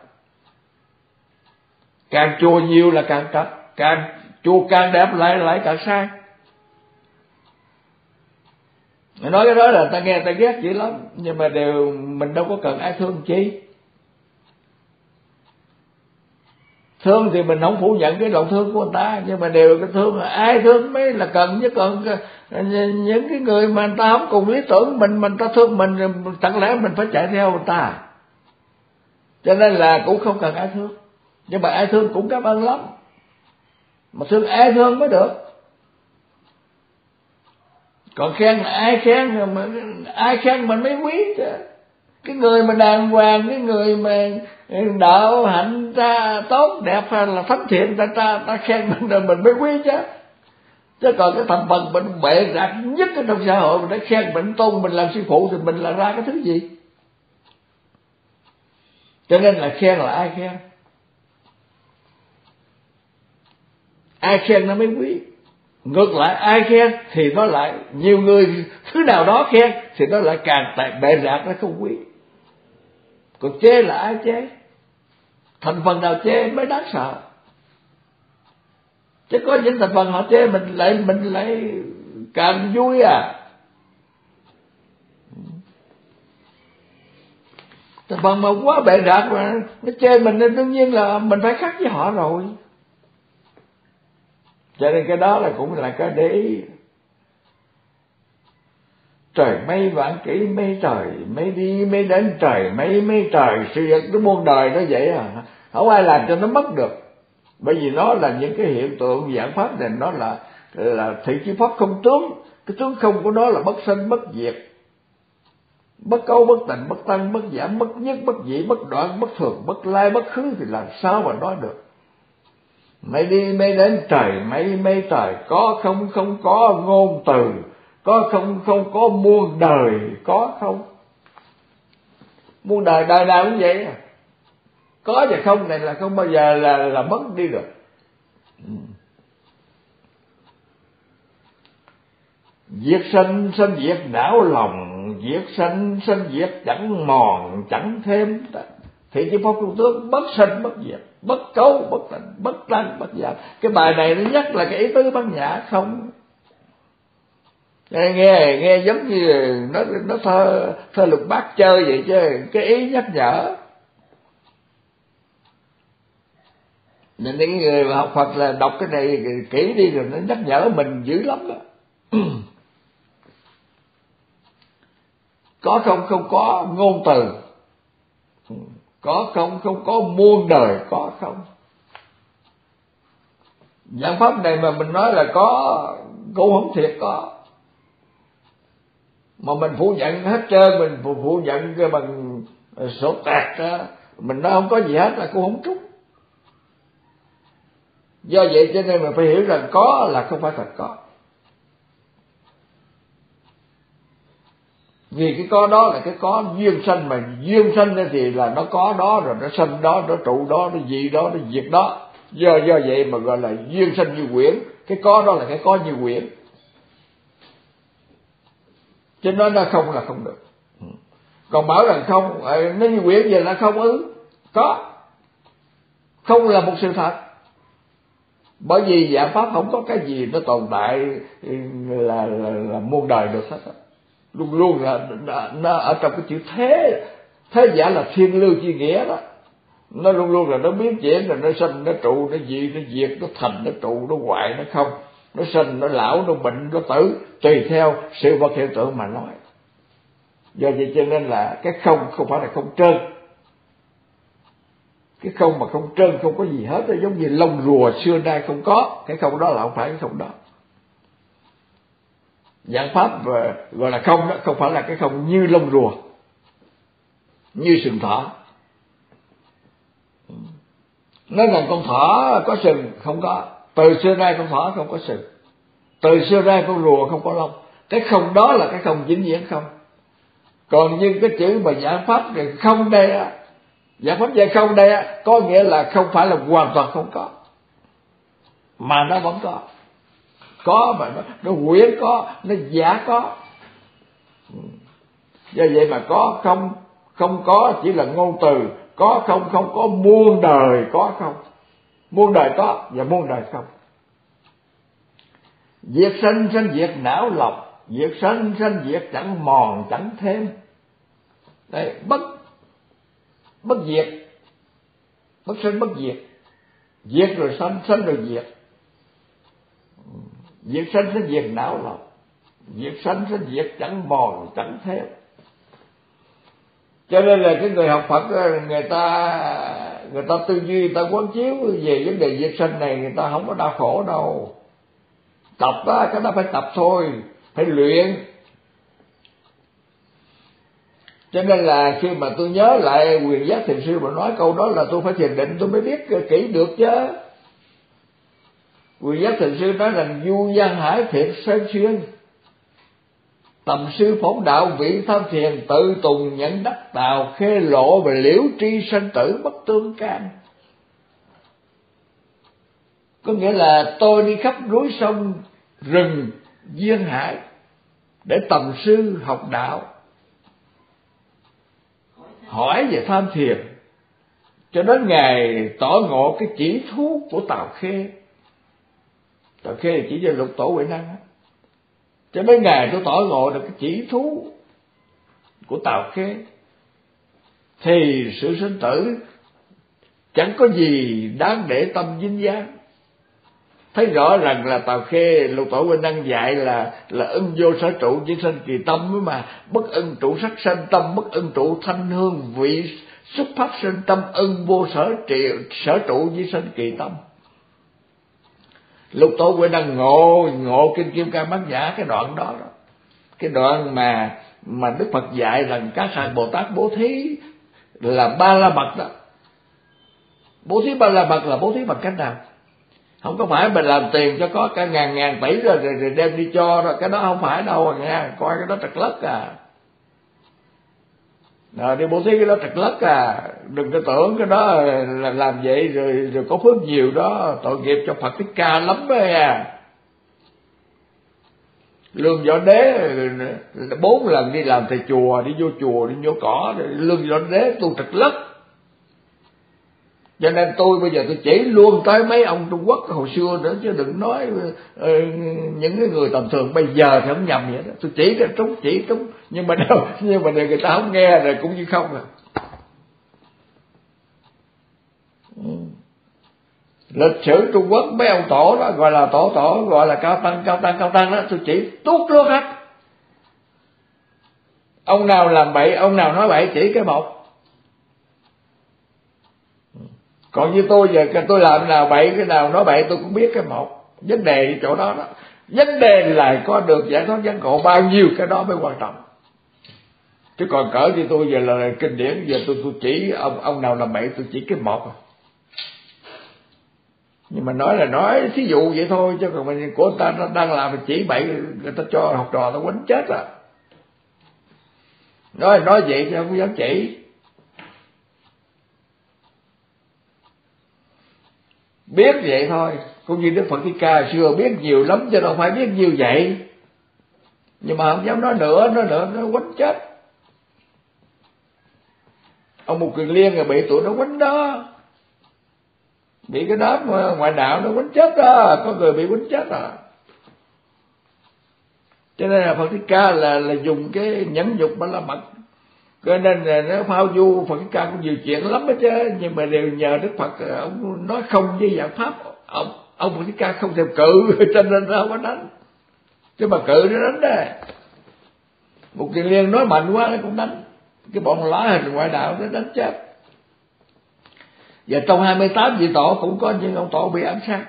càng chùa nhiều là càng trật, càng chùa càng đẹp lại càng sai. Nói cái đó là ta nghe ta ghét dữ lắm, nhưng mà mình đâu có cần ai thương chi. Thương thì mình không phủ nhận cái lòng thương của người ta, nhưng mà đều cái thương là ai thương mới là cần. Chứ còn những cái người mà người ta không cùng lý tưởng mình ta thương mình, chẳng lẽ mình phải chạy theo người ta? Cho nên là cũng không cần ai thương, nhưng mà ai thương cũng cảm ơn lắm. Mà thương ai thương mới được. Còn khen là ai khen mình mới quý chứ. Cái người mà đàng hoàng, cái người mà đạo hạnh ta tốt đẹp hay là thánh thiện, ta khen mình rồi mình mới quý chứ. Chứ còn cái thành phần mình bệ rạc nhất ở trong xã hội, mình đã khen mình, tôn mình làm sư phụ, thì mình là ra cái thứ gì? Cho nên là khen là ai khen, ai khen nó mới quý. Ngược lại ai khen thì nó lại, nhiều người thứ nào đó khen thì nó lại càng bệ rạc, nó không quý. Còn chê là ai chê? Thành phần nào chê mới đáng sợ. Chứ có những thành phần họ chê mình lại càng vui à. Thành phần mà quá bệ rạc mà nó chê mình nên đương nhiên là mình phải khác với họ rồi. Cho nên cái đó là cũng là cái để ý. Trời mây vạn kỷ mây trời, mây đi mây đến trời mây trời. Sự việc cái muôn đời nó vậy à, không ai làm cho nó mất được. Bởi vì nó là những cái hiện tượng dạng pháp này, nó là thị chi pháp không tướng. Cái tướng không của nó là bất sanh bất diệt, bất cấu bất tịnh bất tăng bất giảm bất nhất bất dị bất đoạn bất thường bất lai bất khứ, thì làm sao mà nói được. Mây đi mây đến trời mây trời, có không không có ngôn từ, có không không có muôn đời, có không. Muôn đời đời nào cũng vậy à. Có và không này là không bao giờ là mất đi được. Diệt sanh sanh diệt não lòng, diệt sanh sanh diệt chẳng mòn chẳng thêm. Thì chỉ pháp trung tướng bất sanh bất diệt, bất cấu bất tịnh bất tăng bất giảm. Cái bài này nó nhắc là cái ý tứ Bát Nhã không. Nghe giống như nó thơ Lục Bát chơi vậy chứ, cái ý nhắc nhở. Nên những người mà học Phật là đọc cái này kỹ đi rồi nó nhắc nhở mình dữ lắm đó. Có không không có ngôn từ, có không không có muôn đời, có không. Giảng pháp này mà mình nói là có cũng không thiệt có. mà mình phủ nhận hết trơn, mình phủ nhận cái bằng sổ tạc đó, mình nói không có gì hết là cũng không trúng. Do vậy cho nên mình phải hiểu rằng có là không phải thật có. Vì cái có đó là cái có duyên sanh, mà duyên sanh thì là nó có đó rồi nó sanh đó, nó trụ đó, nó dị đó, nó diệt đó. Do vậy mà gọi là duyên sanh như quyển. Cái có đó là cái có như quyển. Cho nên nó không là không được. Còn bảo rằng không, nó như quyển vậy là không có. Không là một sự thật. Bởi vì dạng pháp không có cái gì nó tồn tại là muôn đời được hết. Luôn luôn là nó ở trong cái chữ thế giả là thiên lưu chi nghĩa đó. Nó luôn luôn là nó biến chuyển, là nó sanh, nó trụ, nó dị, nó diệt, nó thành, nó trụ, nó hoại, nó không, nó sanh, nó lão, nó bệnh, nó tử, tùy theo sự vật hiện tượng mà nói. Do vậy cho nên là cái không phải là không trơn. Cái không mà không trơn, không có gì hết, nó giống như lông rùa xưa nay không có. Cái không đó là không phải cái không đó. Dạng pháp gọi là không đó, không phải là cái không như lông rùa, như sừng thỏ. Nói rằng con thỏ có sừng, không có. Từ xưa nay con thỏ không có sừng. Từ xưa nay con rùa không có lông. Cái không đó là cái không vĩnh viễn không. Còn như cái chữ mà giải pháp thì không đây á, giải pháp về không đây á, có nghĩa là không phải là hoàn toàn không có, mà nó vẫn có mà nó quyển có, nó giả có. Do vậy mà có không có chỉ là ngôn từ, có không có muôn đời có không, muôn đời có và muôn đời không. Diệt sanh sanh diệt não lọc, diệt sanh sanh diệt chẳng mòn chẳng thêm. Đây, bất diệt, bất sanh bất diệt, diệt rồi sanh, sanh rồi diệt. Diệt sanh sanh diệt não lọc, diệt sanh sanh diệt chẳng mòn chẳng thêm. Cho nên là cái người học Phật người ta tư duy, người ta quán chiếu về vấn đề diệt sanh này, người ta không có đau khổ đâu. Tập á, cái đó phải tập thôi, phải luyện. Cho nên là khi mà tôi nhớ lại Quyền Giác Thiền Sư mà nói câu đó là tôi phải thiền định tôi mới biết kỹ được chứ. Quyền Giác Thiền Sư nói rằng du gian hải thiệt sơn xuyên, tầm sư phóng đạo vị tham thiền, tự tùng nhận đắc tào, khê lộ và liễu tri sanh tử bất tương can. Có nghĩa là tôi đi khắp núi sông rừng duyên hải để tầm sư học đạo, hỏi về tham thiền, cho đến ngày tỏ ngộ cái chỉ thú của Tào Khê. Tào Khê chỉ cho Lục Tổ Huệ Năng. Cho đến ngày tôi tỏ ngộ được cái chỉ thú của Tào Khê thì sự sinh tử chẳng có gì đáng để tâm vinh giá. Thấy rõ rằng là Tào Khê Lục Tổ Huệ Năng dạy là ưng vô sở trụ chỉ sanh kỳ tâm, mà bất ưng trụ sắc sanh tâm, bất ưng trụ thanh hương vị xuất phát sinh tâm, ưng vô sở trụ chỉ sanh kỳ tâm. Lục Tổ Huệ Năng ngộ kinh Kim Cang Bát Nhã cái đoạn đó, cái đoạn mà Đức Phật dạy rằng các hạng Bồ Tát bố thí là ba la mật đó. Bố thí ba la mật là bố thí bằng cách nào? Không có phải mình làm tiền cho có cả ngàn tỷ rồi đem đi cho rồi, cái đó không phải đâu nha, coi cái đó trật lất à. Rồi đi bố thí cái đó trật lất à, đừng có tưởng cái đó là làm vậy rồi có phước nhiều đó, tội nghiệp cho Phật Thích Ca lắm đấy à. Lương Võ Đế 4 lần đi làm thầy chùa, đi vô chùa, đi vô cỏ, Lương Võ Đế tu trật lất. Cho nên tôi bây giờ tôi chỉ luôn tới mấy ông Trung Quốc hồi xưa nữa, chứ đừng nói những cái người tầm thường bây giờ thì không nhầm vậy đó. Tôi chỉ trúng, nhưng mà người ta không nghe rồi cũng như không à. Lịch sử Trung Quốc mấy ông tổ đó gọi là tổ gọi là cao tăng đó, tôi chỉ tuốt luôn hết. Ông nào làm bậy, ông nào nói bậy chỉ cái một. Còn như tôi giờ tôi làm nào bậy, cái nào nói bậy tôi cũng biết cái một. Vấn đề chỗ đó đó. Vấn đề là có được giải thoát giác ngộ bao nhiêu, cái đó mới quan trọng. Chứ còn cỡ thì tôi giờ là kinh điển, giờ tôi chỉ ông nào làm bậy tôi chỉ cái một. Nhưng mà nói thí dụ vậy thôi, chứ còn mình của ta nó đang làm mình chỉ bậy, người ta cho học trò nó quánh chết à. Nói vậy chứ không dám chỉ. Biết vậy thôi, cũng như Đức Phật Thích Ca hồi xưa biết nhiều lắm chứ đâu phải biết nhiều vậy. Nhưng mà không dám nói nữa nó quánh chết. Ông Mục Kiền Liên rồi bị tụi nó quánh đó, bị cái đám ngoại đạo nó quánh chết đó, có người bị quánh chết à. Cho nên là Phật Thích Ca là dùng cái nhẫn nhục mà la mật, cho nên là nó phao du. Phật Thích Ca cũng nhiều chuyện lắm hết chứ, nhưng mà đều nhờ Đức Phật ông nói không với dạng pháp. Ông Phật Thích Ca không thèm cự cho nên nó không có đánh, chứ mà cự nó đánh đó. Một Kiền Liên nói mạnh quá nó cũng đánh, cái bọn lá hình ngoại đạo nó đánh chết. Và trong 28 vị tổ cũng có những ông tổ bị ám sát,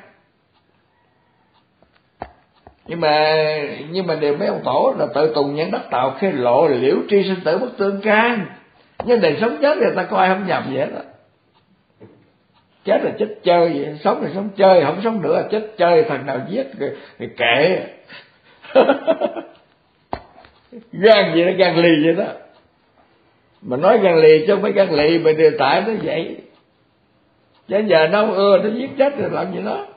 nhưng mà đều mấy ông tổ là tự tùng nhân đắc tạo khê lộ, liễu tri sinh tử bất tương can. Nhưng đời sống chết người ta có ai không nhầm vậy đó. Chết là chết chơi vậy, sống là sống chơi, không sống nữa là chết chơi, thằng nào giết thì kệ. Gan gì nó gan lì vậy đó. Mà nói gan lì chứ không phải gan lì, mà điều tại nó vậy. Chứ giờ nó nó giết chết rồi làm gì nó.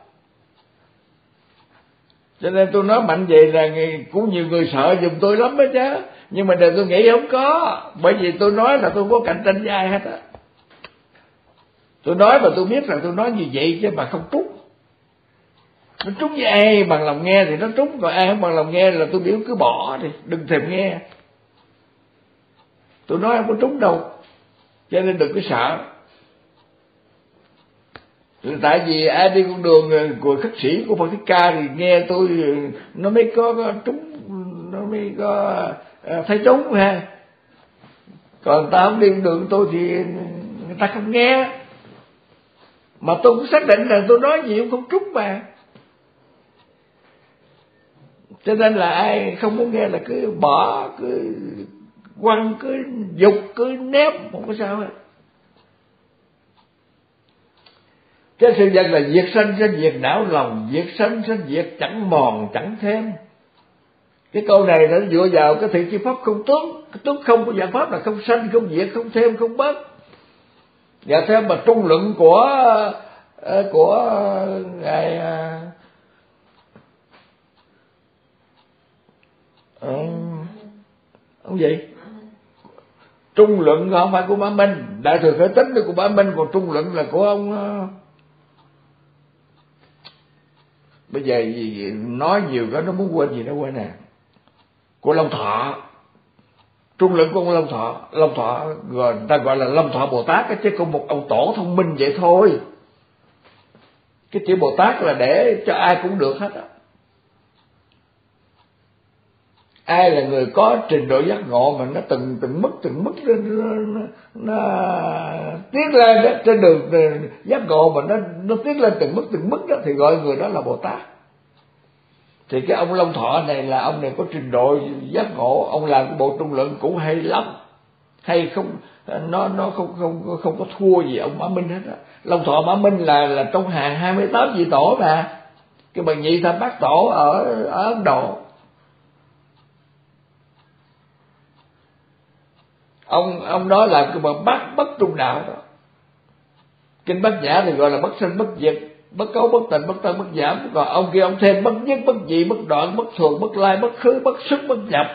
Cho nên tôi nói mạnh vậy là cũng nhiều người sợ giùm tôi lắm đó chứ. Nhưng mà đừng tôi nghĩ không có, bởi vì tôi nói là tôi có cạnh tranh với ai hết á. Tôi nói mà tôi biết rằng tôi nói như vậy chứ mà không trúng. Nó trúng với ai bằng lòng nghe thì nó trúng, còn ai không bằng lòng nghe là tôi biểu cứ bỏ đi, đừng thèm nghe. Tôi nói không có trúng đâu, cho nên đừng có sợ. Tại vì ai đi con đường của khất sĩ của Phật Thích Ca thì nghe tôi nó mới có trúng, nó mới có thấy trúng ha. Còn ta không đi con đường tôi thì người ta không nghe. Mà tôi cũng xác định rằng tôi nói gì cũng không trúng mà. Cho nên là ai không muốn nghe là cứ bỏ, cứ quăng, cứ dục, cứ nép, không có sao hết. Cái sự vật là diệt sanh sanh diệt não lòng, diệt sanh sanh diệt chẳng mòn chẳng thêm. Cái câu này nó dựa vào cái thị chi pháp không tướng. Cái tướng không của dạng pháp là không sanh, không diệt, không thêm, không bớt. Và theo mà trung luận của ngài ông gì? Trung luận không phải của Mã Minh, Đại Thừa Khởi Tính của Mã Minh, còn trung luận là của ông. Bây giờ nói nhiều cái nó muốn quên gì nó quên nè. Của Long Thọ. Trung luận của ông Long Thọ rồi người ta gọi là Long Thọ Bồ Tát, chứ có một ông tổ thông minh vậy thôi. Cái chữ Bồ Tát là để cho ai cũng được hết á. Ai là người có trình độ giác ngộ mà nó từng mức nó tiến lên đó, trên đường giác ngộ mà nó tiến lên từng mức đó thì gọi người đó là Bồ Tát. Thì cái ông Long Thọ này là ông này có trình độ giác ngộ, ông làm cái bộ trung luận cũng hay lắm, hay không, nó không có thua gì ông Mã Minh hết á. Long Thọ Mã Minh là trong hàng 28 vị tổ mà, cái bậc nhị thập bát tổ ở Ấn Độ. Ông đó là cái bậc bất trung đạo đó. Kinh Bát Nhã thì gọi là bất sanh bất diệt, bất cấu bất tịnh, bất tăng bất giảm. Còn ông kia ông thêm bất nhất, bất dị, bất đoạn, bất thường, bất lai, bất khứ, bất xuất, bất nhập.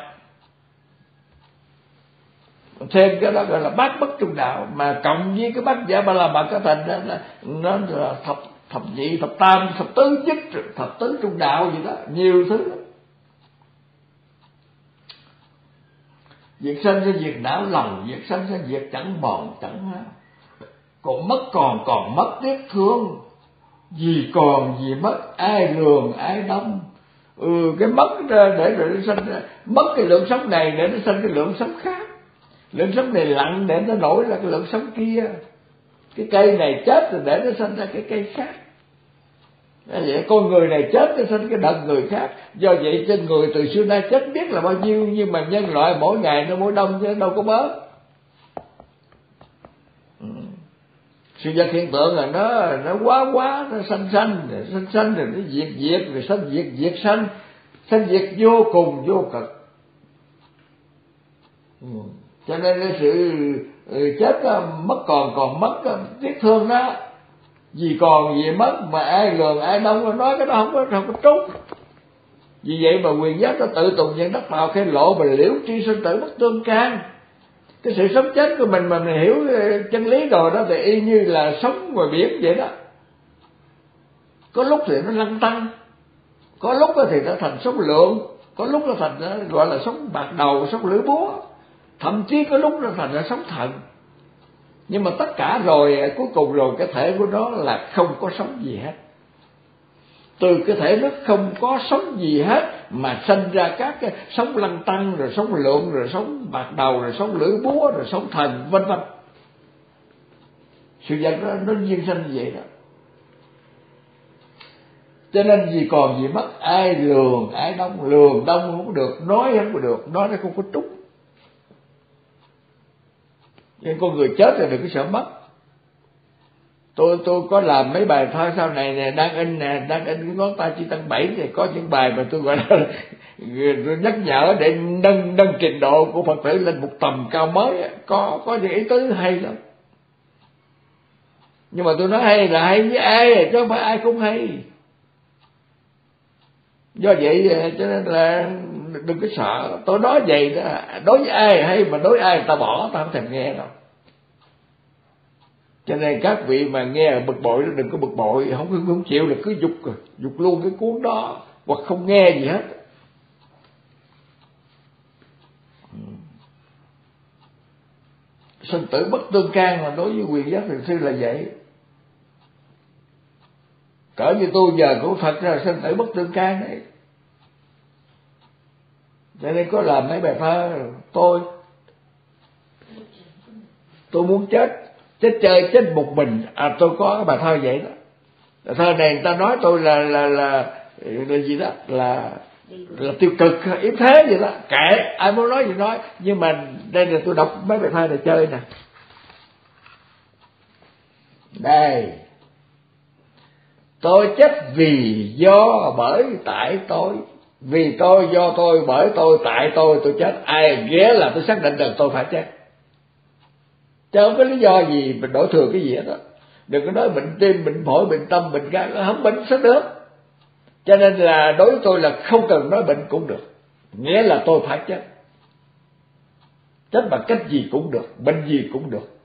Thêm cái đó gọi là bát bất trung đạo, mà cộng với cái bát Nhã Ba La Mật cái thành đó nó là thập nhị, thập tam, thập tứ nhất, thập tứ trung đạo gì đó, nhiều thứ. Diệt sanh sẽ diệt não lòng, diệt sanh sẽ diệt chẳng mòn chẳng hao. Còn mất còn mất tiếc thương, gì còn gì mất, ai lường ai đâm. Cái mất để rồi nó sanh, mất cái lượng sống này để nó sanh cái lượng sống khác. Lượng sống này lặng để nó nổi ra cái lượng sống kia. Cái cây này chết rồi để nó sanh ra cái cây khác. Vậy con người này chết cái sinh cái đợt người khác. Do vậy trên người từ xưa nay chết biết là bao nhiêu, nhưng mà nhân loại mỗi ngày nó mỗi đông chứ đâu có bớt. Sự vật hiện tượng là nó quá, nó sanh rồi nó diệt rồi diệt sanh diệt vô cùng vô cực. Cho nên cái sự chết mất còn mất tiếc thương đó. Vì còn gì mất mà ai lường ai đông nói cái đó không có trúng. Vì vậy mà quyền giác nó tự tùng nhận đắc vào cái lộ mà liễu tri sinh tử bất tương can. Cái sự sống chết của mình mà mình hiểu chân lý rồi đó thì y như là sống ngoài biển vậy đó. Có lúc thì nó lăn tăn, có lúc thì nó thành sống lượng, có lúc nó thành gọi là sống bạc đầu, sống lưỡi búa, thậm chí có lúc nó thành ra sống thần. Nhưng mà tất cả rồi cuối cùng rồi cái thể của nó là không có sống gì hết. Từ cái thể nó không có sống gì hết mà sinh ra các cái sống lăn tăn, rồi sống lượng, rồi sống bạc đầu, rồi sống lưỡi búa, rồi sống thần, vân vân. Sự vật nó duyên sinh như vậy đó. Cho nên gì còn gì mất, ai lường ai đông, lường đông không có được, nói không có được, nói nó không có trúng. Nhưng con người chết rồi đừng có sợ mất. Tôi có làm mấy bài thơ sau này nè, đang in cái ngón tay chi tăng 7 thì có những bài mà tôi gọi là tôi nhắc nhở để nâng trình độ của Phật tử lên một tầm cao mới. Có những ý tứ hay lắm. Nhưng mà tôi nói hay là hay với ai, chứ không phải ai cũng hay. Do vậy cho nên là đừng có sợ. Tôi nói vậy đó, đối với ai hay mà đối với ai người ta bỏ, ta không thèm nghe đâu. Cho nên các vị mà nghe bực bội đó đừng có bực bội, không chịu là cứ dục luôn cái cuốn đó, hoặc không nghe gì hết. Sinh tử bất tương can mà đối với quyền giác thiền sư là vậy. Cỡ như tôi giờ cũng thật ra sinh tử bất tương can đấy. Cho nên có làm mấy bài thơ, tôi muốn chết chơi chết một mình. Tôi có cái bài thơ vậy đó. Bài thơ này người ta nói tôi là gì đó, là tiêu cực, yếu thế vậy đó. Kệ, ai muốn nói gì nói. Nhưng mà đây là tôi đọc mấy bài thơ này chơi nè. Đây. Tôi chết vì do bởi tại tôi. Vì tôi, do tôi, bởi tôi, tại tôi chết. Ai ghé là tôi xác định được tôi phải chết. Chứ không có lý do gì mình đổi thừa cái gì hết đó. Đừng có nói bệnh tim, bệnh phổi, bệnh tâm, bệnh gan, không bệnh sao được. Cho nên là đối với tôi là không cần nói bệnh cũng được. Nghĩa là tôi phải chết. Chết bằng cách gì cũng được, bệnh gì cũng được.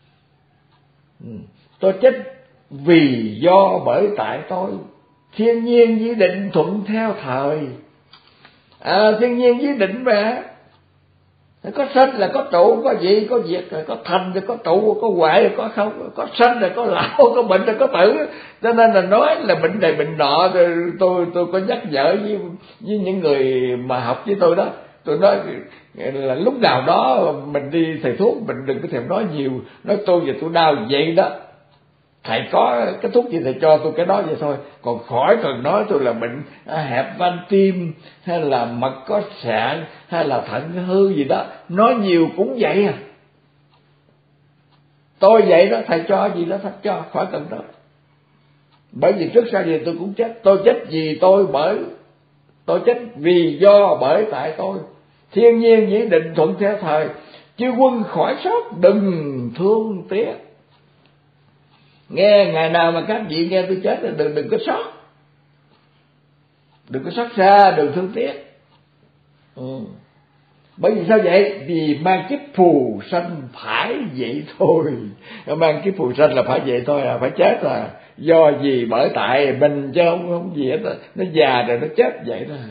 Tôi chết vì do bởi tại tôi. Thiên nhiên di định thuận theo thời. Thiên nhiên di định mà. Có sanh là có trụ, có gì có diệt, có thành thì có trụ, có hoại thì có không, có sanh là có lão, có bệnh là có tử. Cho nên là nói là bệnh này bệnh nọ, tôi có nhắc nhở với những người mà học với tôi đó. Tôi nói là lúc nào đó mình đi thầy thuốc mình đừng có thèm nói nhiều. Nói tôi giờ tôi đau vậy đó, thầy có cái thuốc gì thầy cho tôi cái đó vậy thôi. Còn khỏi cần nói tôi là bệnh hẹp van tim, hay là mật có sạn, hay là thận hư gì đó. Nói nhiều cũng vậy à. Tôi vậy đó, thầy cho gì đó thầy cho, khỏi cần đó. Bởi vì trước sau gì tôi cũng chết. Tôi chết vì tôi bởi. Tôi chết vì do bởi tại tôi. Thiên nhiên dĩ định thuận theo thời. Chư quân khỏi sót đừng thương tiếc. Nghe ngày nào mà các vị nghe tôi chết là đừng có sót. Đừng có xót xa, đừng thương tiếc. Bởi vì sao vậy? Vì mang kiếp phù sanh phải vậy thôi. Mang kiếp phù sanh là phải vậy thôi à, phải chết à. Do gì bởi tại mình chứ không gì hết. Nó già rồi nó chết vậy đó.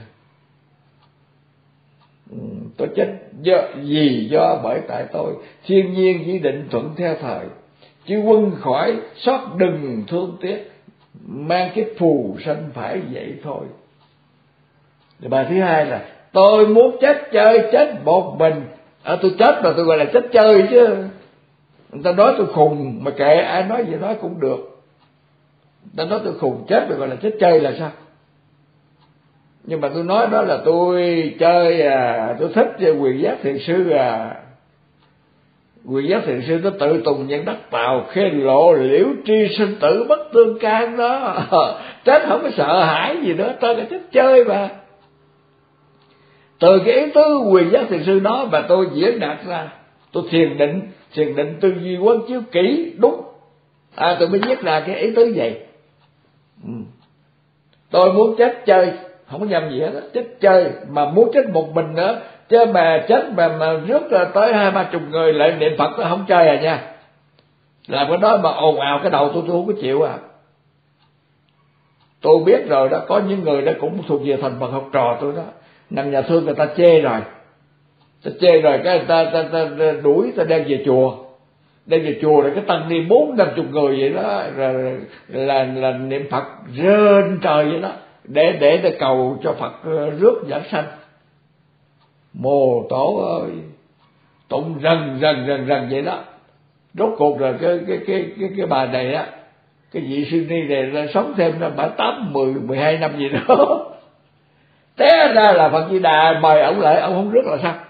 Tôi chết do bởi tại tôi. Thiên nhiên chỉ định thuận theo thời. Chứ quân khỏi xót đừng thương tiếc. Mang cái phù sanh phải vậy thôi. Rồi bài thứ hai là tôi muốn chết chơi chết một mình. Tôi chết mà tôi gọi là chết chơi chứ. Người ta nói tôi khùng mà kệ, ai nói gì nói cũng được. Ta nói tôi khùng chết rồi gọi là chết chơi là sao? Nhưng mà tôi nói đó là tôi chơi tôi thích Quyền Giác Thiền Sư Quyền Giác Thiền Sư nó tự tùng nhân đắc tào, khen lộ liễu tri sinh tử bất tương can đó. Chết không có sợ hãi gì nữa, tôi là chết chơi mà. Từ cái ý tứ Quyền Giác Thiền Sư đó mà tôi diễn đạt ra, tôi thiền định tư duy quán chiếu kỹ đúng, tôi mới viết ra cái ý tứ vậy. Tôi muốn chết chơi, không có nhầm gì hết đó, chết chơi mà muốn chết một mình nữa, chứ mà chết mà rước tới 20-30 người lại niệm Phật nó không chơi nha. Làm cái đó mà ồn ào cái đầu tôi không có chịu Tôi biết rồi đó, có những người đó cũng thuộc về thành phần học trò tôi đó, nằm nhà thương người ta chê rồi, cái người ta đuổi ta đem về chùa. Rồi cái tăng ni 40-50 người vậy đó, là niệm Phật rên trời vậy đó, để cầu cho Phật rước giảng sanh. Mồ Tổ ơi, tụng rần vậy đó. Rốt cuộc rồi cái bà này á, cái vị sư ni này là sống thêm 7-8-10-12 năm gì đó. Té ra là Phật Di Đà mời ông lại, ông không rước là sao?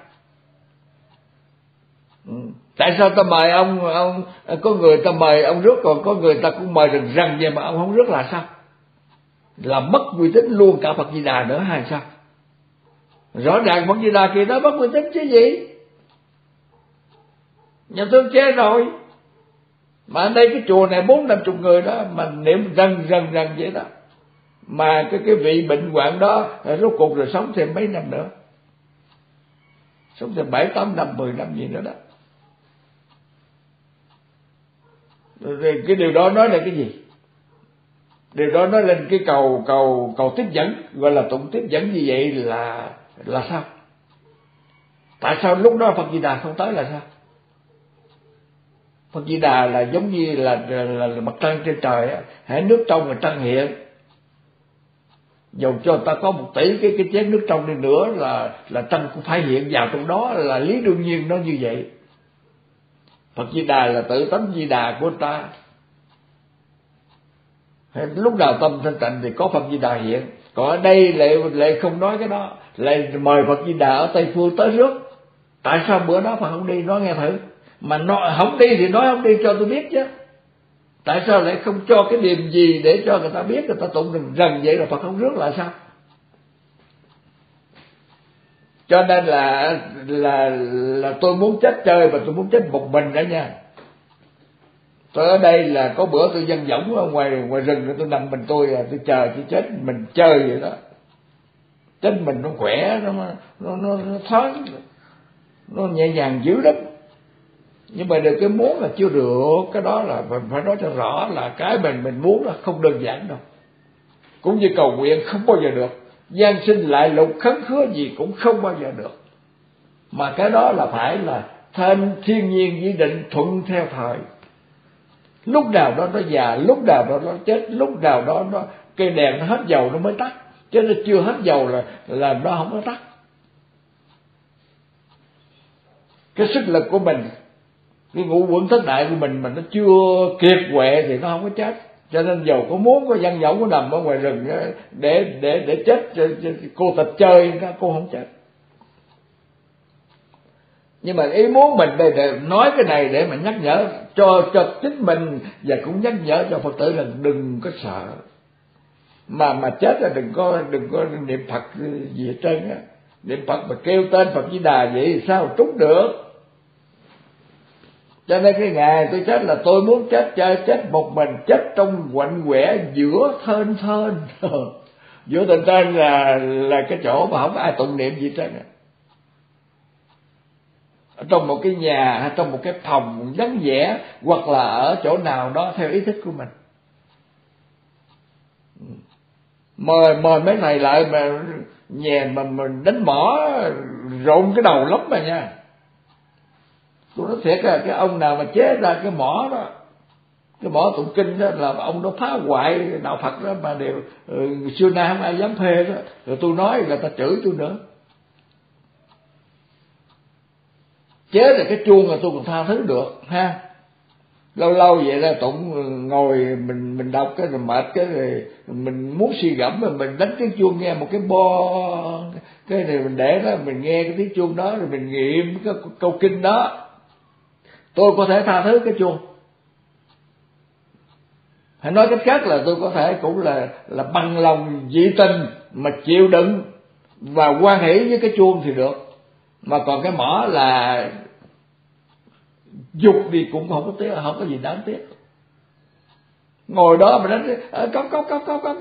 Tại sao ta mời ông có người ta mời ông rước, còn có người ta cũng mời rần vậy mà ông không rước là sao? Là mất uy tín luôn cả Phật Di Đà nữa hay sao? Rõ ràng Phật Di Đà kia đó mất uy tín chứ gì? Nhà thương chê rồi. Mà ở đây cái chùa này 40-50 người đó mà niệm rần vậy đó. Mà cái vị bệnh hoạn đó rốt cuộc rồi sống thêm mấy năm nữa. Sống thêm 7-8 năm, 10 năm gì nữa đó. Rồi cái điều đó nói là cái gì? Điều đó nói lên cái cầu tiếp dẫn, gọi là tụng tiếp dẫn như vậy là sao? Tại sao lúc đó Phật Di Đà không tới là sao? Phật Di Đà là giống như là mặt trăng trên trời á, hễ nước trong là trăng hiện. Dù cho ta có 1 tỷ cái chén nước trong đi nữa là trăng cũng phải hiện vào trong đó, là lý đương nhiên nó như vậy. Phật Di Đà là tự tánh Di Đà của ta. Lúc nào tâm thanh tịnh thì có Phật Di Đà hiện. Còn ở đây lại không nói cái đó, lại mời Phật Di Đà ở Tây Phương tới rước. Tại sao bữa đó Phật không đi, nói nghe thử. Mà nó không đi thì nói không đi cho tôi biết chứ. Tại sao lại không cho cái điềm gì để cho người ta biết, người ta tụng rần vậy là Phật không rước là sao? Cho nên là tôi muốn chết chơi và tôi muốn chết một mình đó nha. Tôi ở đây là có bữa tôi dân võng ở ngoài rừng, tôi nằm mình tôi chờ chỉ chết mình chơi vậy đó. Chết mình nó khỏe, nó thoáng, nó nhẹ nhàng dữ lắm. Nhưng mà được cái muốn là chưa được, cái đó là phải nói cho rõ là cái mình muốn là không đơn giản đâu. Cũng như cầu nguyện không bao giờ được, gian sinh lại lục khấn khứa gì cũng không bao giờ được. Mà cái đó là phải là thêm thiên nhiên chỉ định thuận theo thời. Lúc nào đó nó già, lúc nào đó nó chết, lúc nào đó nó cây đèn nó hết dầu nó mới tắt, chứ nó chưa hết dầu là nó không có tắt. Cái sức lực của mình, cái ngũ quẩn thất đại của mình mà nó chưa kiệt quệ thì nó không có chết. Cho nên dầu có muốn có dân võng có nằm ở ngoài rừng để chết cô tịch chơi cô không chết. Nhưng mà ý muốn mình đây để nói cái này để mà nhắc nhở cho chính mình, và cũng nhắc nhở cho Phật tử là đừng có sợ. Mà chết là đừng có niệm Phật gì hết trơn á. Niệm Phật mà kêu tên Phật Di Đà vậy thì sao trúng được. Cho nên cái ngày tôi chết là tôi muốn chết chơi, chết một mình, chết trong quạnh quẻ giữa thên. Giữa thên là cái chỗ mà không có ai tụng niệm gì hết trơn á. Ở trong một cái nhà hay trong một cái phòng vắng vẻ, hoặc là ở chỗ nào đó theo ý thích của mình. Mời mấy thầy lại mà nhà mà mình đánh mỏ rộn cái đầu lắm mà nha. Tôi nói thiệt là cái ông nào mà chế ra cái mỏ đó, cái mỏ tụng kinh đó, là ông đó phá hoại đạo Phật đó, mà đều xưa nay không ai dám phê đó. Rồi tôi nói là ta chửi tôi nữa. Chế là cái chuông là tôi còn tha thứ được ha. Lâu lâu vậy ra tụng ngồi mình đọc cái rồi mệt cái rồi mình muốn suy gẫm mà mình đánh tiếng chuông nghe một cái bo, cái này mình để đó mình nghe cái tiếng chuông đó rồi mình nghiệm cái câu kinh đó, tôi có thể tha thứ cái chuông. Hãy nói cách khác là tôi có thể cũng là bằng lòng dị tình mà chịu đựng và hoan hỷ với cái chuông thì được. Mà còn cái mỏ là dục đi cũng không có tiếc, không có gì đáng tiếc. Ngồi đó mà đánh cốc không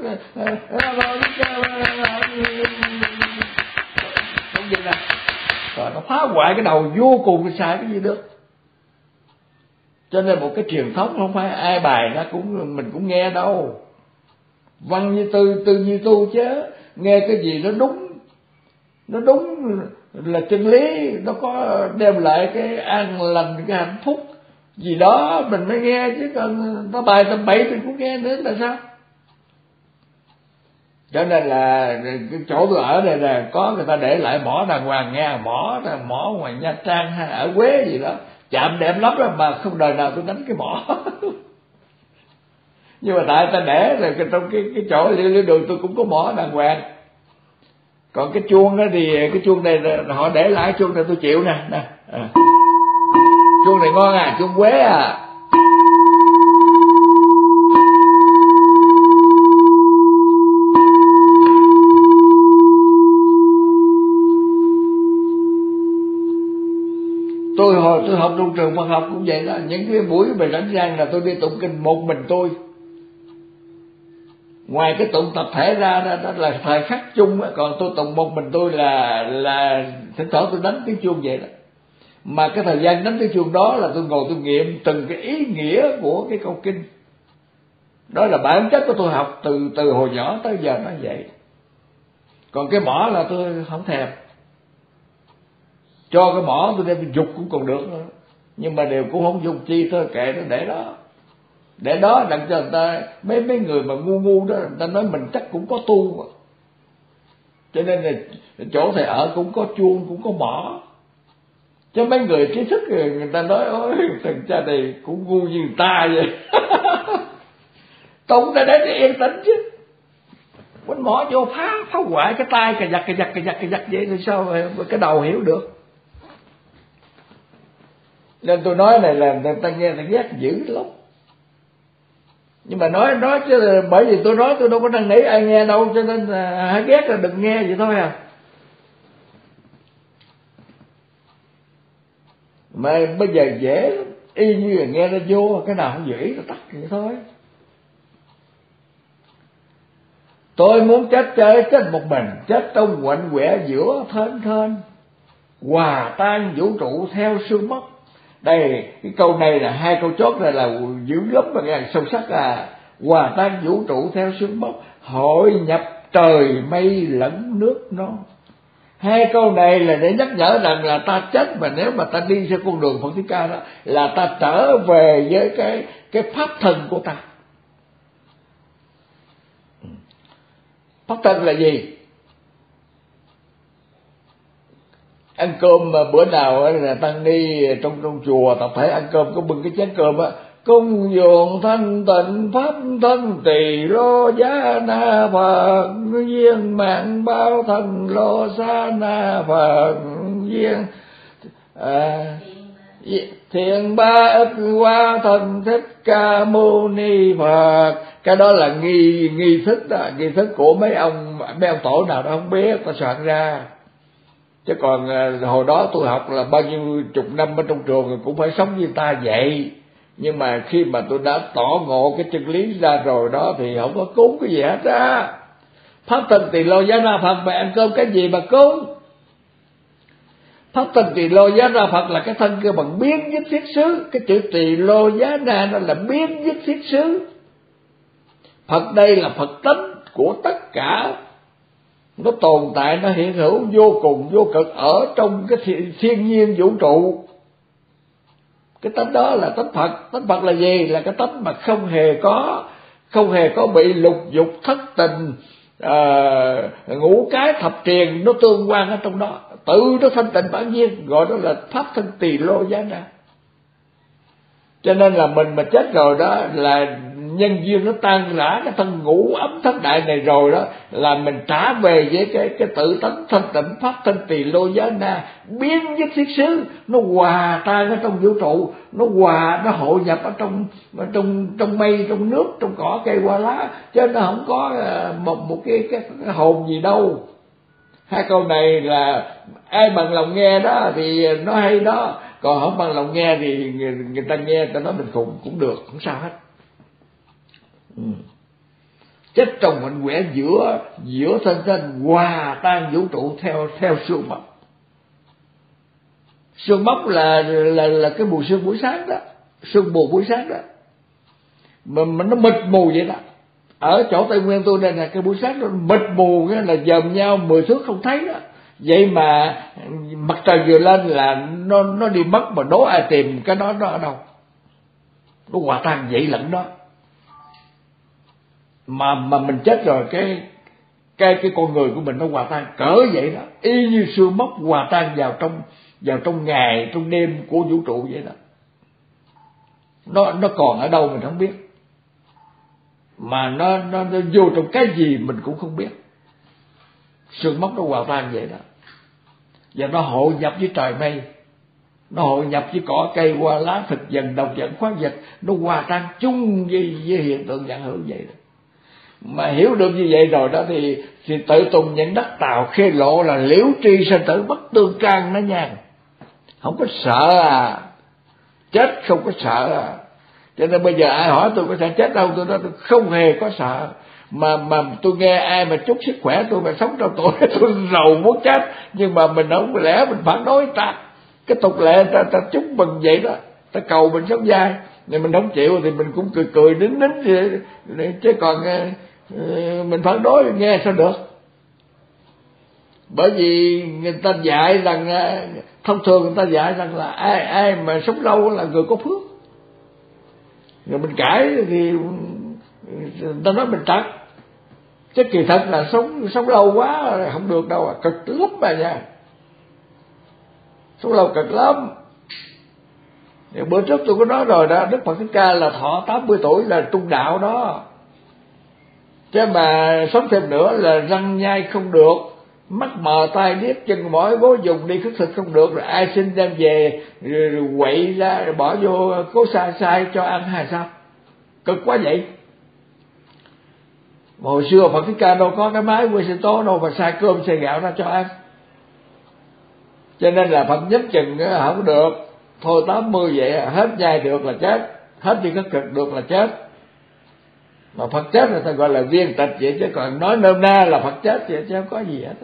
gì nè, rồi nó phá hoại cái đầu vô cùng, xài cái gì được. Cho nên một cái truyền thống không phải ai bài ra mình cũng nghe đâu. Văn như tư như tu chứ, nghe cái gì nó đúng là chân lý, nó có đem lại cái an lành, cái hạnh phúc gì đó mình mới nghe, chứ còn nó bài tầm bậy mình cũng nghe nữa là sao. Cho nên là cái chỗ tôi ở đây là có người ta để lại mỏ đàng hoàng nghe, mỏ ngoài Nha Trang hay ở Huế gì đó, chạm đẹp lắm đó, mà không đời nào tôi đánh cái mỏ. Nhưng mà tại ta để rồi trong cái chỗ liêu đường tôi cũng có mỏ đàng hoàng. Còn cái chuông đó thì cái chuông này họ để lại, chuông này tôi chịu nè. Chuông này ngon à, chuông Huế à. Hồi tôi học trong trường Phật học cũng vậy đó, những cái buổi về rảnh rang là tôi đi tụng kinh một mình tôi. Ngoài cái tụng tập thể ra đó là thời khắc chung, còn tôi tụng một mình tôi là thỉnh thoảng tôi đánh tiếng chuông vậy đó. Mà cái thời gian đánh tiếng chuông đó là tôi ngồi tôi nghiệm từng cái ý nghĩa của cái câu kinh. Đó là bản chất của tôi học từ hồi nhỏ tới giờ nó vậy. Còn cái mỏ là tôi không thèm. Cho cái mỏ tôi đem dục cũng còn được nữa, nhưng mà đều cũng không dùng chi, thôi kệ nó để đó đặng cho người ta, mấy người mà ngu đó người ta nói mình chắc cũng có tu. Cho nên là chỗ thầy ở cũng có chuông, cũng có mỏ. Chứ mấy người trí thức người ta nói ôi thằng cha này cũng ngu như người ta vậy. Tôi cũng đã để yên tĩnh chứ. Quánh mỏ vô phá hoại cái tay cà giặt vậy thì sao cái đầu hiểu được. Nên tôi nói này là người ta nghe là ghét dữ lắm. Nhưng mà nói chứ bởi vì tôi nói tôi đâu có năn nỉ ai nghe đâu, cho nên là hãy ghét là đừng nghe vậy thôi à. Mà bây giờ dễ lắm, y như là nghe nó vô, cái nào không dễ nó tắt vậy thôi. Tôi muốn chết chơi chết một mình, chết trong quạnh quẻ giữa thênh hòa tan vũ trụ theo sương mốc. Đây cái câu này là hai câu chốt này là dữ lắm và nghe sâu sắc à. Hòa tan vũ trụ theo sương mốc, hội nhập trời mây lẫn nước non. Hai câu này là để nhắc nhở rằng là ta chết, mà nếu mà ta đi theo con đường Phật Thích Ca đó là ta trở về với cái pháp thân của ta. Pháp thân là gì? Ăn cơm mà bữa nào là tăng ni trong chùa tập thể ăn cơm có bưng cái chén cơm á, cung dường thanh tịnh pháp thân tỳ lô giá na Phật, duyên mạng bao thần lô sa na Phật, duyên thiện ba ức qua thần Thích Ca Mâu Ni Phật. Cái đó là nghi thức đó, nghi thức của mấy ông tổ nào đó không biết, ta soạn ra. Chứ còn hồi đó tôi học là bao nhiêu chục năm ở trong trường cũng phải sống như ta vậy. Nhưng mà khi mà tôi đã tỏ ngộ cái chân lý ra rồi đó thì không có cúng cái gì hết á. Pháp thân tỳ lô giá na Phật mà ăn cơm cái gì mà cúng? Pháp thân tỳ lô giá na Phật là cái thân kêu bằng biến nhất thiết xứ. Cái chữ tỳ lô giá na nó là biến nhất thiết xứ. Phật đây là Phật tánh của tất cả, nó tồn tại, nó hiện hữu vô cùng vô cực ở trong cái thiên nhiên vũ trụ. Cái tánh đó là tánh Phật. Tánh Phật là gì? Là cái tánh mà không hề có bị lục dục thất tình, ngũ cái thập triền nó tương quan ở trong đó, tự nó thanh tịnh bản nhiên, gọi đó là pháp thân tỳ lô giá na. Cho nên là mình mà chết rồi đó là nhân duyên nó tan rã cái thân ngũ ấm thất đại này rồi đó, là mình trả về với cái tự tánh thanh tịnh pháp thanh tỳ lô giá na, biến nhất thiết xứ, nó hòa tan ở trong vũ trụ, nó hội nhập ở trong mây, trong nước, trong cỏ cây hoa lá, chứ nó không có một cái hồn gì đâu. Hai câu này là ai bằng lòng nghe đó thì nó hay đó, còn không bằng lòng nghe thì người ta nghe ta nói mình khùng cũng được, không sao hết. Chết trong mệnh quẻ giữa thân thân, hòa tan vũ trụ theo sương mốc. Sương mốc là cái mù sương buổi sáng đó, sương mù buổi sáng đó, mà nó mịt mù vậy đó. Ở chỗ Tây Nguyên tôi đây là cái buổi sáng nó mịt mù, cái là dòm nhau 10 thước không thấy đó. Vậy mà mặt trời vừa lên là nó đi mất, mà đố ai tìm cái đó nó ở đâu. Nó hòa tan vậy lẫn đó. Mà mình chết rồi cái con người của mình nó hòa tan cỡ vậy đó, y như sương mốc hòa tan vào trong ngày, trong đêm của vũ trụ vậy đó. Nó còn ở đâu mình không biết, mà nó vô trong cái gì mình cũng không biết. Sương mốc nó hòa tan vậy đó, và nó hội nhập với trời mây, nó hội nhập với cỏ cây hoa lá, thực vật, động vật, khoáng vật, nó hòa tan chung với hiện tượng vạn hữu vậy đó. Mà hiểu được như vậy rồi đó thì tự tùng nhận đắc tào khê lộ là liễu tri sanh tử bất tương can đó nha. Không có sợ chết không có sợ Cho nên bây giờ ai hỏi tôi có sẽ chết đâu, tôi nói tôi không hề có sợ. Mà tôi nghe ai mà chúc sức khỏe tôi mà sống trong tuổi tôi rầu muốn chết, nhưng mà mình không lẽ mình phản đối ta. Cái tục lệ ta chúc mừng vậy đó, ta cầu mình sống dai, nên mình không chịu thì mình cũng cười nín chứ còn mình phản đối nghe sao được. Bởi vì người ta dạy rằng, thông thường người ta dạy rằng là ai mà sống lâu là người có phước. Rồi mình cãi thì người ta nói mình trật, chứ kỳ thật là sống lâu quá không được đâu, cực lắm mà nha, sống lâu cực lắm. Thì bữa trước tôi có nói rồi đó, Đức Phật Thích Ca là thọ 80 tuổi là trung đạo đó, chứ mà sống thêm nữa là răng nhai không được, mắt mờ tai điếc chân mỏi bố dùng đi khất thực không được, rồi ai xin đem về rồi quậy ra rồi bỏ vô cố sai cho ăn hay sao? Cực quá vậy. Mà hồi xưa Phật Thích Ca đâu có cái máy quay sinh tố đâu mà xay cơm xay gạo ra cho ăn, cho nên là Phật nhấp chừng không được, thôi 80 vậy hết nhai được là chết, hết đi khất thực được là chết. Mà Phật chết người ta gọi là viên tịch vậy, chứ còn nói nôm na là Phật chết vậy chứ không có gì hết.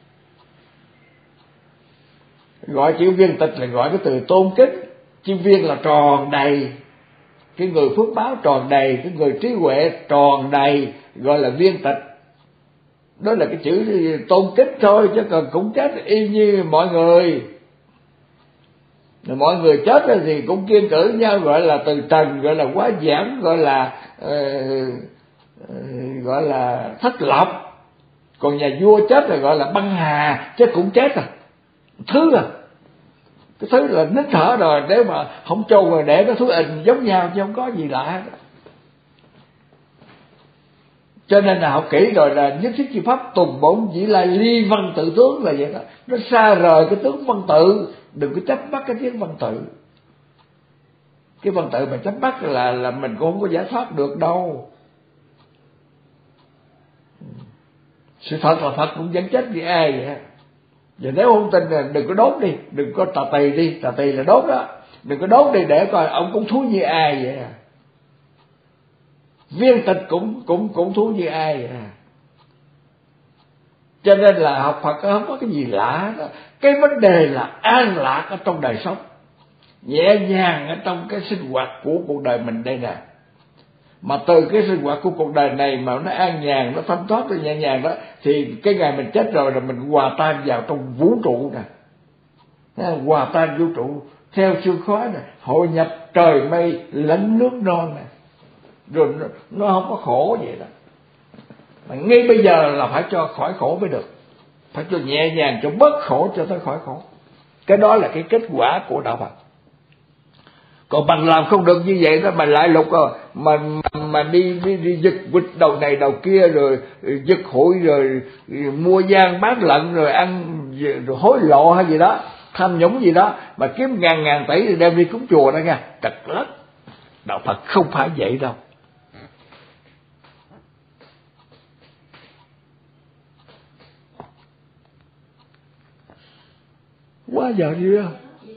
Gọi chữ viên tịch là gọi cái từ tôn kính, chữ viên là tròn đầy, cái người phước báo tròn đầy, cái người trí huệ tròn đầy, gọi là viên tịch. Đó là cái chữ tôn kính thôi, chứ còn cũng chết y như mọi người. Rồi mọi người chết rồi thì cũng kiêng cử nhau, gọi là từ trần, gọi là quá giảng, gọi là thất lộc. Còn nhà vua chết rồi gọi là băng hà, chứ cũng chết thứ cái thứ là nín thở rồi, nếu mà không trâu rồi để cái thứ in giống nhau chứ không có gì lạ hết. Cho nên là học kỹ rồi là nhất thiết chi pháp tùng bổn chỉ là ly văn tự tướng là vậy đó, nó xa rời cái tướng văn tự, đừng có chấp bắt cái tiếng văn tự. Cái văn tự mà chấp bắt là mình cũng không có giải thoát được đâu. Sự thật là Phật cũng vẫn chết vì ai vậy. Và nếu không tin là đừng có đốt đi, đừng có tà tỳ đi, tà tỳ là đốt đó, đừng có đốt đi để coi ông cũng thú như ai vậy. Viên tịch cũng thú như ai vậy. Cho nên là học Phật không có cái gì lạ đó. Cái vấn đề là an lạc ở trong đời sống, nhẹ nhàng ở trong cái sinh hoạt của cuộc đời mình đây nè. Mà từ cái sinh hoạt của cuộc đời này mà nó an nhàn, nó thanh thoát, nó nhẹ nhàng đó, thì cái ngày mình chết rồi là mình hòa tan vào trong vũ trụ nè, hòa tan vũ trụ theo sương khói nè, hội nhập trời mây lẫn nước non nè, rồi nó không có khổ vậy đó. Mà ngay bây giờ là phải cho khỏi khổ mới được, phải cho nhẹ nhàng, cho bớt khổ cho tới khỏi khổ. Cái đó là cái kết quả của đạo Phật. Còn bằng làm không được như vậy đó mà lại lục mà đi giật quýt đầu này đầu kia, rồi giật hụi, rồi mua gian bán lận, rồi ăn rồi hối lộ hay gì đó, tham nhũng gì đó, mà kiếm ngàn tỷ rồi đem đi cúng chùa đó nha, trật lất. Đạo Phật không phải vậy đâu. Quá giờ đi đó.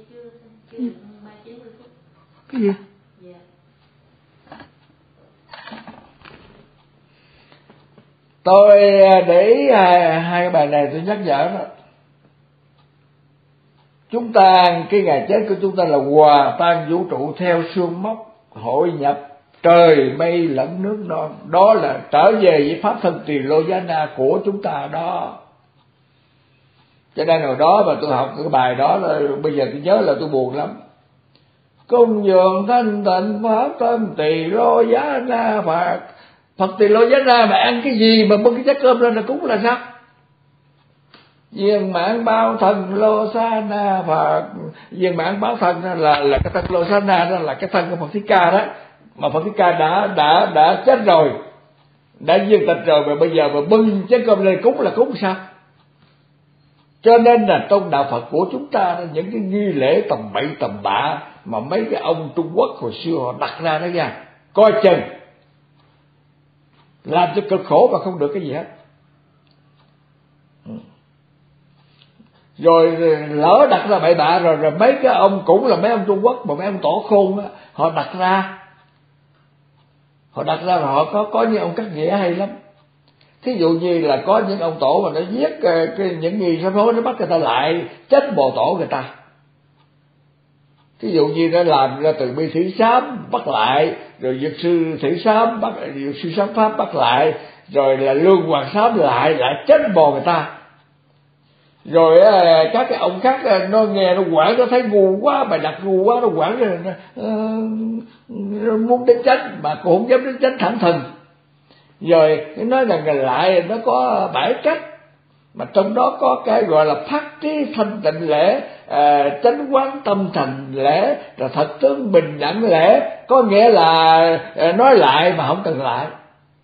Cái gì? Tôi để ý hai cái bài này tôi nhắc nhở đó. Chúng ta, cái ngày chết của chúng ta là hòa tan vũ trụ theo xương móc, hội nhập trời mây lẫn nước non. Đó là trở về với pháp thân Tỳ Lô Giá Na của chúng ta đó. Cho nên hồi đó mà tôi học cái bài đó là bây giờ tôi nhớ là tôi buồn lắm. Cung dường thanh tịnh pháp thân Tỳ Lô Giá Na Phật. Phật Tỳ Lô Giá Na mà ăn cái gì mà bưng cái chén cơm lên là cúng là sao? Viên mãn báo thân Lô Sa Na Phật. Viên mãn báo thân là cái thân Lô Sa Na, đó là cái thân của Phật Thích Ca đó. Mà Phật Thích Ca đã chết rồi, đã viên tịch rồi, mà bây giờ mà bưng chén cơm lên cúng là cúng sao? Cho nên là trong đạo Phật của chúng ta, những cái nghi lễ tầm bậy tầm bạ mà mấy cái ông Trung Quốc hồi xưa họ đặt ra đó nha, coi chừng làm cho cực khổ mà không được cái gì hết. Rồi lỡ đặt ra bậy bạ rồi mấy cái ông cũng là mấy ông Trung Quốc, mà mấy ông tổ khôn đó, họ đặt ra rồi họ có những ông cắt nghĩa hay lắm. Thí dụ như là có những ông tổ mà nó giết những nghi sám hối, nó bắt người ta lại chết bồ tổ người ta. Thí dụ như nó làm ra từ bi thủy sám bắt lại, rồi dược sư thủy sám bắt, dược sư sám pháp bắt lại, rồi là lương hoàng sám lại chết bồ người ta. Rồi các cái ông khác nó nghe nó quản, nó thấy ngu quá, bài đặt ngu quá, nó quản rồi nó muốn đến chánh mà cũng không dám đến chánh thẳng thừng. Rồi nói rằng lại nó có 7 cách, mà trong đó có cái gọi là phát trí thanh tịnh lễ, chánh quán tâm thành lễ, rồi thật tướng bình đẳng lễ. Có nghĩa là nói lại mà không cần lại.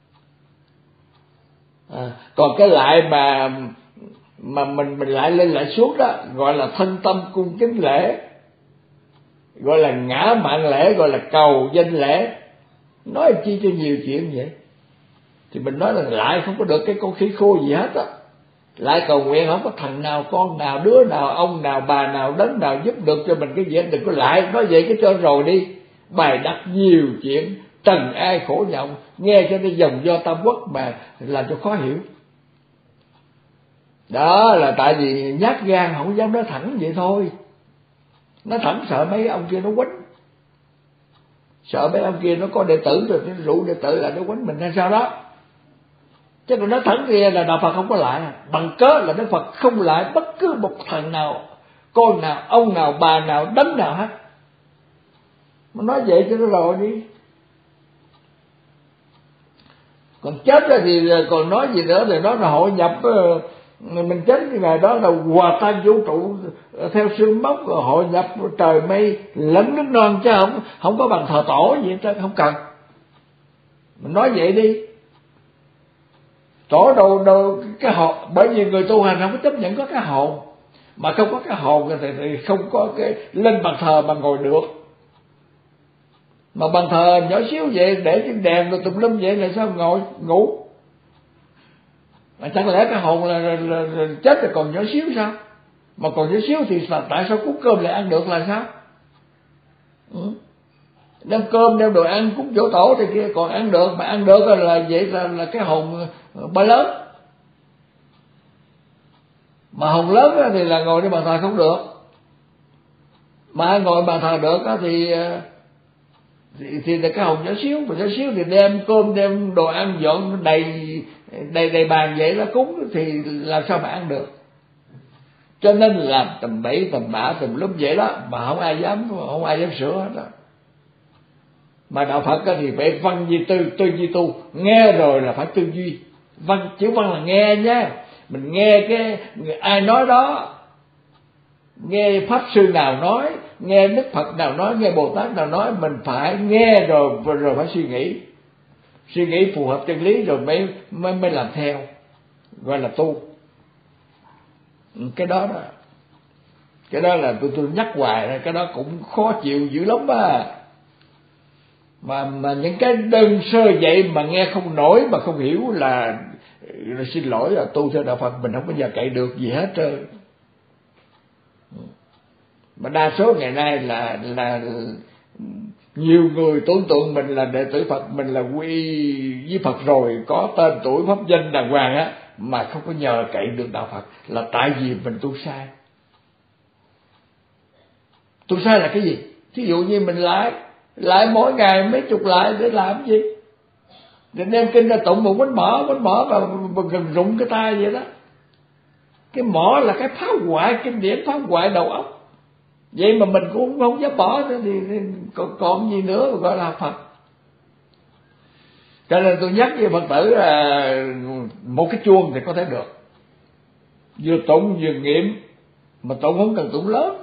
Còn cái lại mà mình lại lên lại xuống đó gọi là thân tâm cung kính lễ, gọi là ngã mạn lễ, gọi là cầu danh lễ. Nói chi cho nhiều chuyện vậy. Thì mình nói là lại không có được cái con khí khô gì hết á. Lại cầu nguyện không có thằng nào, con nào, đứa nào, ông nào, bà nào, đấng nào giúp được cho mình cái gì, đừng có lại. Nói vậy cái cho rồi đi. Bài đặt nhiều chuyện trần ai khổ nhộng, nghe cho nó dòng do tam quốc mà làm cho khó hiểu. Đó là tại vì nhát gan không dám nói thẳng vậy thôi. Nói thẳng sợ mấy ông kia nó quýnh, sợ mấy ông kia nó có đệ tử rồi nó rủ đệ tử là nó quýnh mình hay sao đó. Chứ còn nói thẳng kia là đạo Phật không có lại, bằng cớ là Đức Phật không lại bất cứ một thằng nào, con nào, ông nào, bà nào, đấng nào hết. Mà nói vậy cho nó rồi đi. Còn chết rồi thì còn nói gì nữa, thì nói là hội nhập. Mình chết cái ngày đó là hòa tan vũ trụ theo xương móc, rồi hội nhập trời mây lẫn nước non, chứ không có bằng thờ tổ gì hết, không cần. Mình nói vậy đi. Tổ đâu cái hồn, bởi vì người tu hành không có chấp nhận có cái hồn, mà không có cái hồn thì không có cái lên bàn thờ mà ngồi được. Mà bàn thờ nhỏ xíu vậy để cái đèn rồi tùm lum vậy là sao ngồi ngủ? Mà chẳng lẽ cái hồn là chết rồi còn nhỏ xíu sao? Mà còn nhỏ xíu thì tại sao cúng cơm lại ăn được là sao? Đem cơm đem đồ ăn cúng chỗ tổ thì kia còn ăn được, mà ăn được là vậy là cái hồn ba lớn. Mà hồn lớn thì là ngồi trên bàn thờ không được. Mà ngồi bàn thờ được thì là cái hồn nhỏ xíu, mà nhỏ xíu thì đem cơm đem đồ ăn dọn đầy bàn vậy đó cúng thì làm sao mà ăn được. Cho nên làm tầm bậy tầm bạ tùm lum vậy đó mà không ai dám sửa hết đó. Mà đạo Phật thì phải văn di tư di tu, nghe rồi là phải tư duy. Chữ văn là nghe nhá, mình nghe cái ai nói đó, nghe pháp sư nào nói, nghe Đức Phật nào nói, nghe Bồ Tát nào nói, mình phải nghe rồi phải suy nghĩ phù hợp chân lý rồi mới làm theo, gọi là tu. Cái đó là tôi nhắc hoài, cái đó cũng khó chịu dữ lắm á. Mà những cái đơn sơ vậy mà nghe không nổi, mà không hiểu là xin lỗi, là tu theo đạo Phật mình không bao giờ cậy được gì hết trơn. Mà đa số ngày nay là nhiều người tưởng tượng mình là đệ tử Phật, mình là quy với Phật rồi, có tên tuổi pháp danh đàng hoàng á, mà không có nhờ cậy được đạo Phật, là tại vì mình tu sai. Tu sai là cái gì? Thí dụ như mình lại mỗi ngày mấy chục lại để làm gì? Để đem kinh ra tụng một bánh mỏ và gần rụng cái tay vậy đó. Cái mỏ là cái phá hoại kinh điển, phá hoại đầu óc. Vậy mà mình cũng không dám bỏ nữa thì còn gì nữa mà gọi là Phật. Cho nên tôi nhắc với Phật tử là một cái chuông thì có thể được, vừa tụng vừa nghiệm, mà tụng không cần tụng lớn,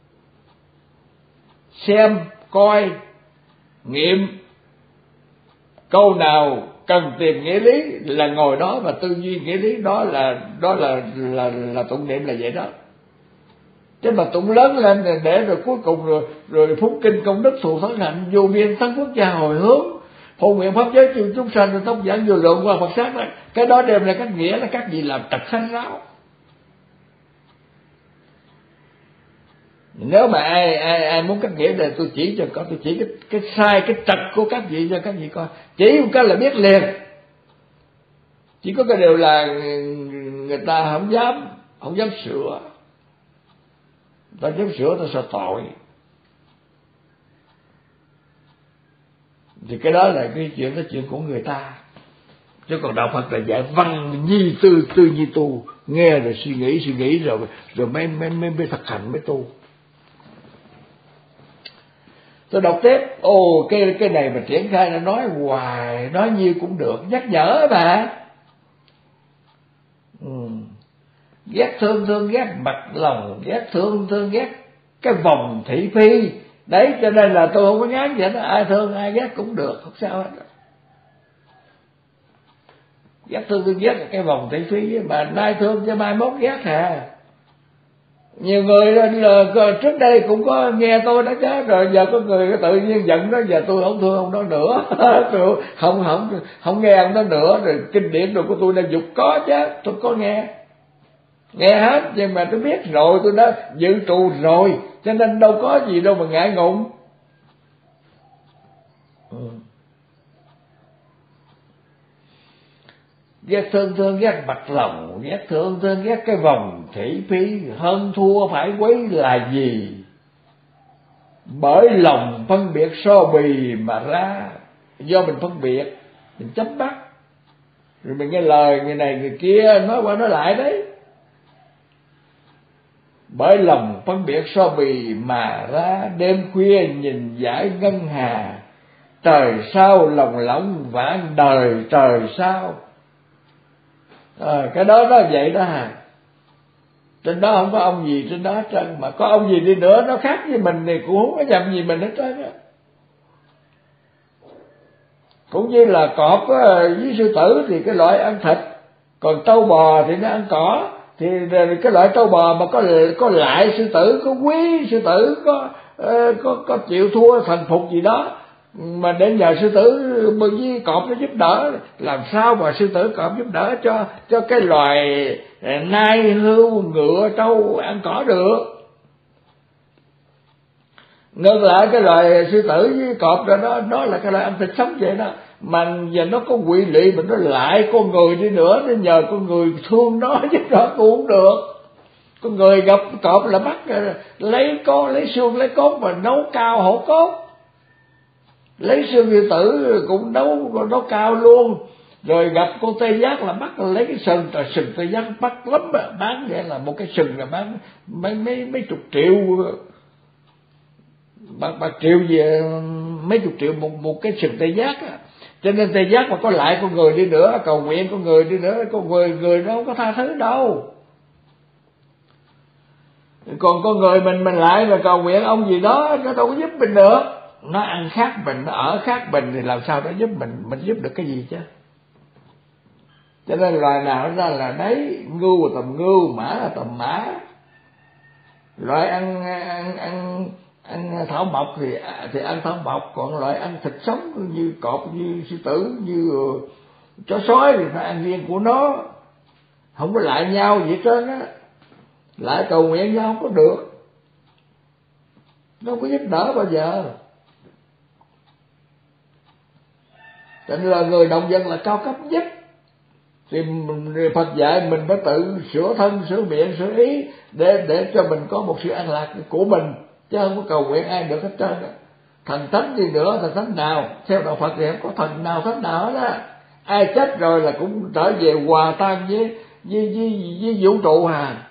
xem coi nghiệm, câu nào cần tìm nghĩa lý là ngồi đó và tư duy nghĩa lý, đó là tụng niệm là vậy đó. Chứ mà tụng lớn lên để rồi cuối cùng rồi phúc kinh công đức thù thắng hạnh vô biên thắng phước gia hồi hướng hộ nguyện pháp giới chư chúng sanh rồi tóc giảng vô lượng qua Phật sát đó. Cái đó đem là cách nghĩa là các vị làm trật khánh ráo. Nếu mà ai muốn cách nghĩa này tôi chỉ cho con, tôi chỉ cái sai cái trật của các vị cho các vị coi, chỉ một cái là biết liền. Chỉ có cái điều là người ta không dám sửa. Ta dám sửa ta sợ tội. Thì cái đó là cái chuyện của người ta. Chứ còn đạo Phật là dạy văn nhi tư nhi tu, nghe rồi suy nghĩ rồi mới thực hành mới tu. Tôi đọc tiếp, cái này mà triển khai nó nói hoài, nói nhiêu cũng được, nhắc nhở mà. Ghét thương ghét mặt lòng, ghét thương ghét cái vòng thị phi. Đấy, cho nên là tôi không có ngán vậy đó, ai thương ai ghét cũng được, không sao hết. Ghét thương ghét là cái vòng thị phi, mà nay thương cho mai mốt ghét hả? Nhiều người là trước đây cũng có nghe tôi đã chết rồi, giờ có người tự nhiên giận đó, giờ tôi không thương ông đó nữa. Tôi không nghe ông đó nữa, rồi kinh điển rồi của tôi đang dục có chứ, tôi có nghe hết, nhưng mà tôi biết rồi, tôi đã dự trù rồi, cho nên đâu có gì đâu mà ngại ngùng. Ghét thương ghét mặt lòng, ghét thương ghét cái vòng thị phi, hơn thua phải quấy là gì? Bởi lòng phân biệt so bì mà ra, do mình phân biệt, mình chấp bắt, rồi mình nghe lời người này người kia nói qua nói lại đấy. Bởi lòng phân biệt so bì mà ra, đêm khuya nhìn dải ngân hà, trời sao lòng lỏng vãn đời trời sao. Cái đó vậy đó hả? Trên đó không có ông gì trên đó hết trơn, mà có ông gì đi nữa nó khác với mình thì cũng không có nhầm gì mình hết trơn á. Cũng như là cọp với sư tử thì cái loại ăn thịt, còn trâu bò thì nó ăn cỏ. Thì cái loại trâu bò mà có lại sư tử, có quý sư tử, có chịu thua thành phục gì đó, mà để nhờ sư tử với cọp nó giúp đỡ, làm sao mà sư tử cọp giúp đỡ cho cái loài nai hươu ngựa trâu ăn cỏ được. Ngược lại cái loài sư tử với cọp đó là cái loài ăn thịt sống vậy đó, mà giờ nó có quỷ lụy, mà nó lại con người đi nữa, nó nhờ con người thương nó chứ nó cũng không được. Con người gặp cọp là bắt lấy xương lấy cốt mà nấu cao hổ cốt, lấy xương sư tử cũng nấu cao luôn. Rồi gặp con tê giác là bắt lấy cái sừng tê giác bắt lắm, bán vậy là một cái sừng là bán mấy chục triệu, bạc triệu gì, mấy chục triệu một cái sừng tê giác á. Cho nên tê giác mà có lại con người đi nữa, cầu nguyện con người đi nữa, con người nó không có tha thứ đâu. Còn con người mình lại mà cầu nguyện ông gì đó nó đâu có giúp mình được. Nó ăn khác mình, nó ở khác mình thì làm sao nó giúp mình giúp được cái gì chứ. Cho nên loài nào nó ra là đấy, ngưu là tầm ngưu, mã là tầm mã. Loại ăn thảo mộc thì ăn thảo mộc, còn loại ăn thịt sống như cọp, như sư tử, như chó sói thì phải ăn riêng của nó, không có lại nhau gì hết trơn á. Lại cầu nguyện nhau không có được, nó không có giúp đỡ bao giờ. Cho nên là người nông dân là cao cấp nhất. Thì Phật dạy mình phải tự sửa thân, sửa miệng, sửa ý để cho mình có một sự an lạc của mình, chứ không có cầu nguyện ai được hết trơn. Thần thánh đi nữa, thần thánh nào theo đạo Phật thì không có thần nào thánh nào hết á. Ai chết rồi là cũng trở về hòa tan với vũ trụ hà.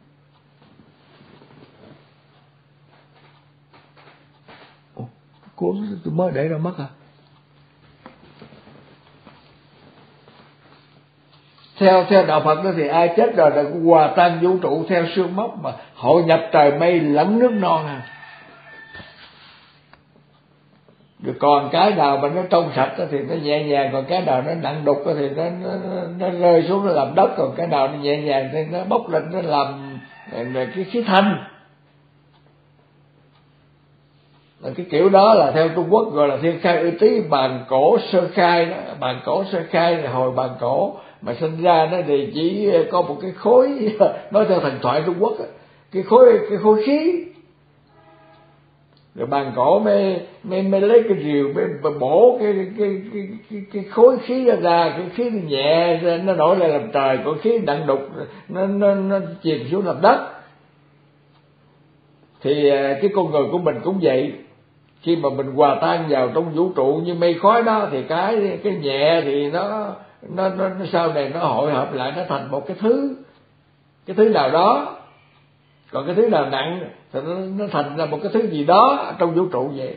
Cuốn tôi mới để đâu mất à? Theo đạo Phật đó thì ai chết rồi là cũng hòa tan vũ trụ theo sương mốc, mà hội nhập trời mây lẫn nước non à. Rồi còn cái nào mà nó trong sạch đó thì nó nhẹ nhàng, còn cái nào nó nặng đục đó thì nó rơi xuống nó làm đất, còn cái nào nó nhẹ nhàng thì nó bốc lên nó làm cái khí thanh. Là cái kiểu đó là theo Trung Quốc gọi là thiên khai ư tý, bàn cổ sơ khai đó. Bàn cổ sơ khai là hồi bàn cổ mà sinh ra nó thì chỉ có một cái khối, nói theo thần thoại Trung Quốc đó, cái khối khí. Rồi bàn cổ mới lấy cái rìu mới bổ cái khối khí ra, cái khí nhẹ nó nổi lên làm trời, còn khí nặng đục nó chìm xuống làm đất. Thì cái con người của mình cũng vậy. Khi mà mình hòa tan vào trong vũ trụ như mây khói đó thì cái nhẹ thì nó sau này nó hội hợp lại, nó thành một cái thứ nào đó. Còn cái thứ nào nặng thì nó thành ra một cái thứ gì đó trong vũ trụ vậy.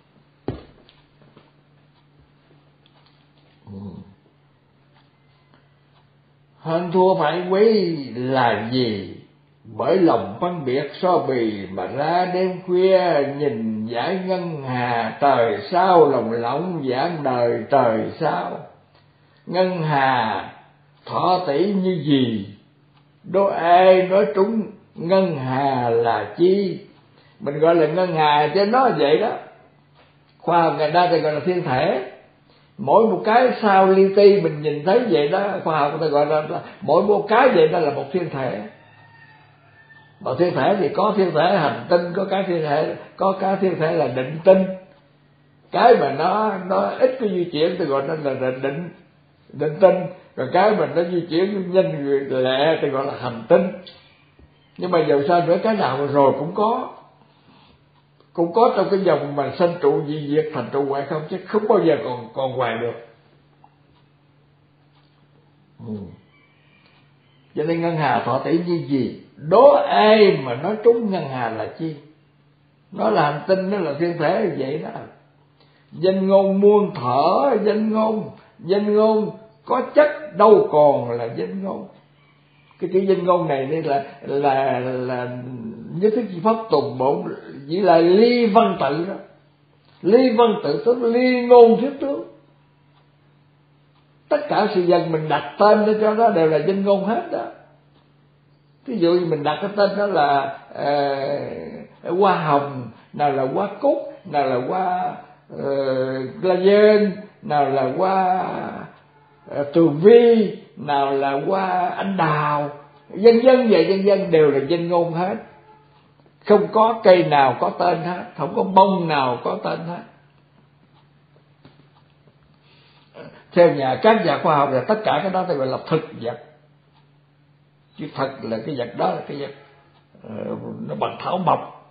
Hơn thua phải quý là gì? Bởi lòng phân biệt so bì mà ra đêm khuya, nhìn giải ngân hà trời sao, lòng lộng giảng đời trời sao. Ngân hà thọ tỷ như gì? Đố ai nói trúng ngân hà là chi? Mình gọi là ngân hà chứ nó vậy đó. Khoa học ngày nay thì gọi là thiên thể. Mỗi một cái sao li ti mình nhìn thấy vậy đó, khoa học người ta gọi là mỗi một cái vậy đó là một thiên thể. Mà thiên thể thì có thiên thể hành tinh, có cái thiên thể là định tinh. Cái mà nó ít có di chuyển thì gọi nó là định tinh, rồi cái mà nó di chuyển nhanh lẹ thì gọi là hành tinh. Nhưng mà dầu sao nữa, cái nào rồi cũng có trong cái dòng mà sanh trụ dị diệt thành trụ hoại không, chứ không bao giờ còn hoài được. Cho nên ngân hà thọ tỷ như gì? Đố ai mà nói trúng ngân hà là chi? Nó là hành tinh, nó là thiên thể vậy đó. Danh ngôn muôn thở, danh ngôn có chất đâu còn là danh ngôn. Cái chữ danh ngôn này đây là nhất thiết chi pháp tùng bổn, chỉ là ly văn tự đó. Ly văn tự tức ly ngôn thuyết tướng. Tất cả sự vật mình đặt tên để cho nó đều là danh ngôn hết đó. Ví dụ như mình đặt cái tên đó là hoa hồng, nào là hoa cúc, nào là hoa glazen, nào là hoa tường vi, nào là hoa anh đào, vân vân đều là danh ngôn hết. Không có cây nào có tên hết, không có bông nào có tên hết. Theo các nhà khoa học là tất cả cái đó thì gọi là thực vật. Chứ thật là cái vật đó là cái vật nó bằng thảo mộc,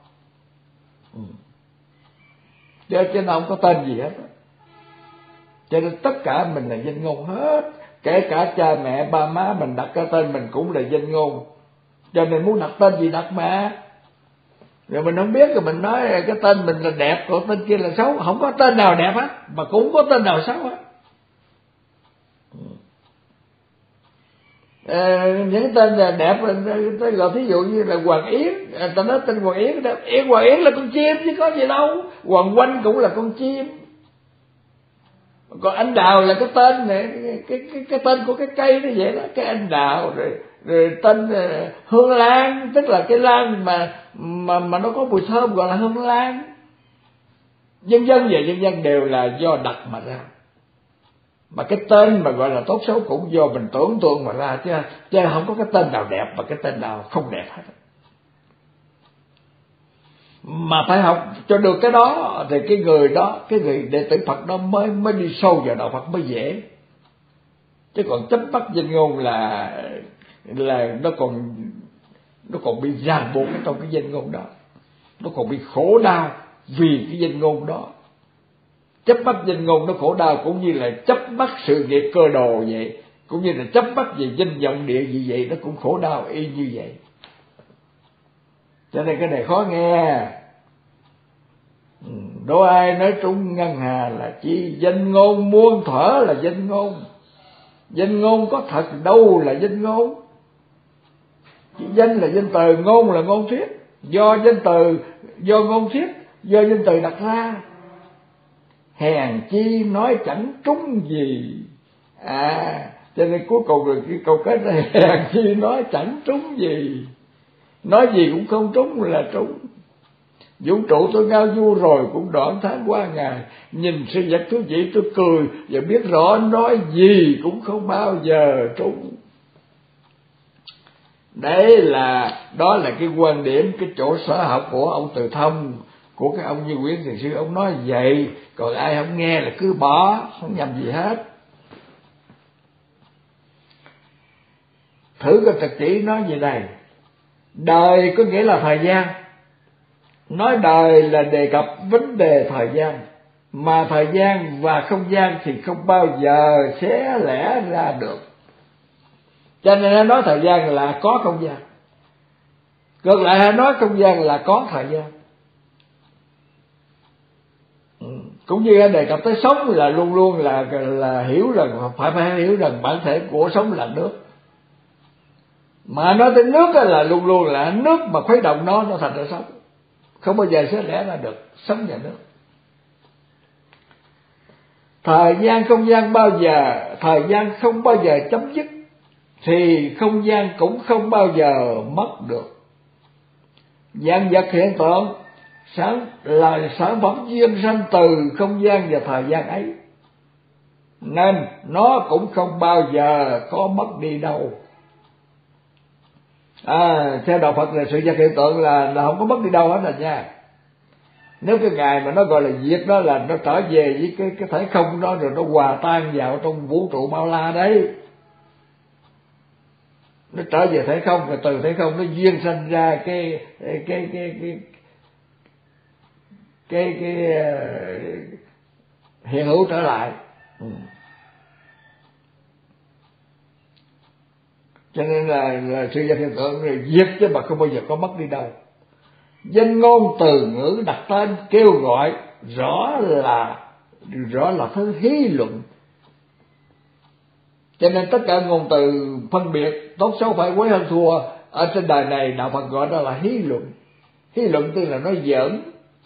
chứ nó không có tên gì hết. Cho nên tất cả mình là danh ngôn hết. Kể cả cha mẹ ba má mình đặt cái tên mình cũng là danh ngôn. Cho nên muốn đặt tên gì đặt mà. Rồi mình không biết rồi mình nói cái tên mình là đẹp, còn tên kia là xấu. Không có tên nào đẹp hết, mà cũng có tên nào xấu hết. những tên đẹp, tôi gọi thí dụ như là Hoàng Yến, ta nói tên Hoàng Yến đẹp, Hoàng Yến là con chim chứ có gì đâu, Hoàng Oanh cũng là con chim. Còn anh đào là cái tên này, cái tên của cái cây nó vậy đó, cái anh đào. Rồi tên hương lan, tức là cái lan mà nó có mùi thơm gọi là hương lan. Vân vân vậy, vân vân đều là do đặt mà ra. Mà cái tên mà gọi là tốt xấu cũng do mình tưởng tượng mà ra, chứ không có cái tên nào đẹp và cái tên nào không đẹp hết. Mà phải học cho được cái đó thì cái người đó, cái người đệ tử Phật đó mới đi sâu vào đạo Phật mới dễ. Chứ còn chấp bắt danh ngôn là nó còn bị ràng buộc trong cái danh ngôn đó, nó còn bị khổ đau vì cái danh ngôn đó. Chấp bắt danh ngôn nó khổ đau cũng như là chấp bắt sự nghiệp cơ đồ vậy, cũng như là chấp bắt về danh vọng địa vị vậy, nó cũng khổ đau y như vậy. Cho nên cái này khó nghe. Đố ai nói Trung Ngân Hà là chi, danh ngôn muôn thuở là danh ngôn. Danh ngôn có thật đâu là danh ngôn. Chỉ danh là danh từ, ngôn là ngôn thuyết, do danh từ, do ngôn thuyết, do danh từ đặt ra. Hèn chi nói chẳng trúng gì. Cho nên cuối cùng rồi cái câu kết này, hèn chi nói chẳng trúng gì. Nói gì cũng không trúng là trúng. Vũ trụ tôi ngao du rồi cũng đoạn tháng qua ngày, nhìn sự vật thú vị tôi cười, và biết rõ nói gì cũng không bao giờ trúng. Đó là cái quan điểm, cái chỗ sở học của ông Từ Thông, của cái ông Như Quyến Thiền Sư. Ông nói vậy, còn ai không nghe là cứ bỏ, không nhầm gì hết. Thử cái Trật Chỉ nói gì này: đời có nghĩa là thời gian. Nói đời là đề cập vấn đề thời gian, mà thời gian và không gian thì không bao giờ xé lẻ ra được. Cho nên nói thời gian là có không gian, ngược lại nói không gian là có thời gian. Cũng như đề cập tới sống là luôn luôn là hiểu rằng phải hiểu rằng bản thể của sống là nước. Mà nói tới nước là luôn luôn là nước mà khuấy động nó thành ra sống, không bao giờ sẽ lẽ ra được sống và nước. Thời gian không gian thời gian không bao giờ chấm dứt, thì không gian cũng không bao giờ mất được. Vạn vật hiện tượng là sản phẩm duyên sanh từ không gian và thời gian ấy, nên nó cũng không bao giờ có mất đi đâu. Theo đạo Phật là sự vật hiện tượng là không có mất đi đâu hết rồi nha. Nếu cái ngày mà nó gọi là diệt đó là nó trở về với cái thể không đó, rồi nó hòa tan vào trong vũ trụ bao la đấy. Nó trở về thể không, rồi từ thể không nó duyên sanh ra cái hiện hữu trở lại. Cho nên là sự vật hiện tượng rồi diệt chứ mà không bao giờ có mất đi đâu. Danh ngôn từ ngữ đặt tên kêu gọi rõ là thứ hí luận. Cho nên tất cả ngôn từ phân biệt tốt xấu phải quấy hơn thua ở trên đời này, đạo Phật gọi đó là hí luận. Hí luận tức là nói giỡn,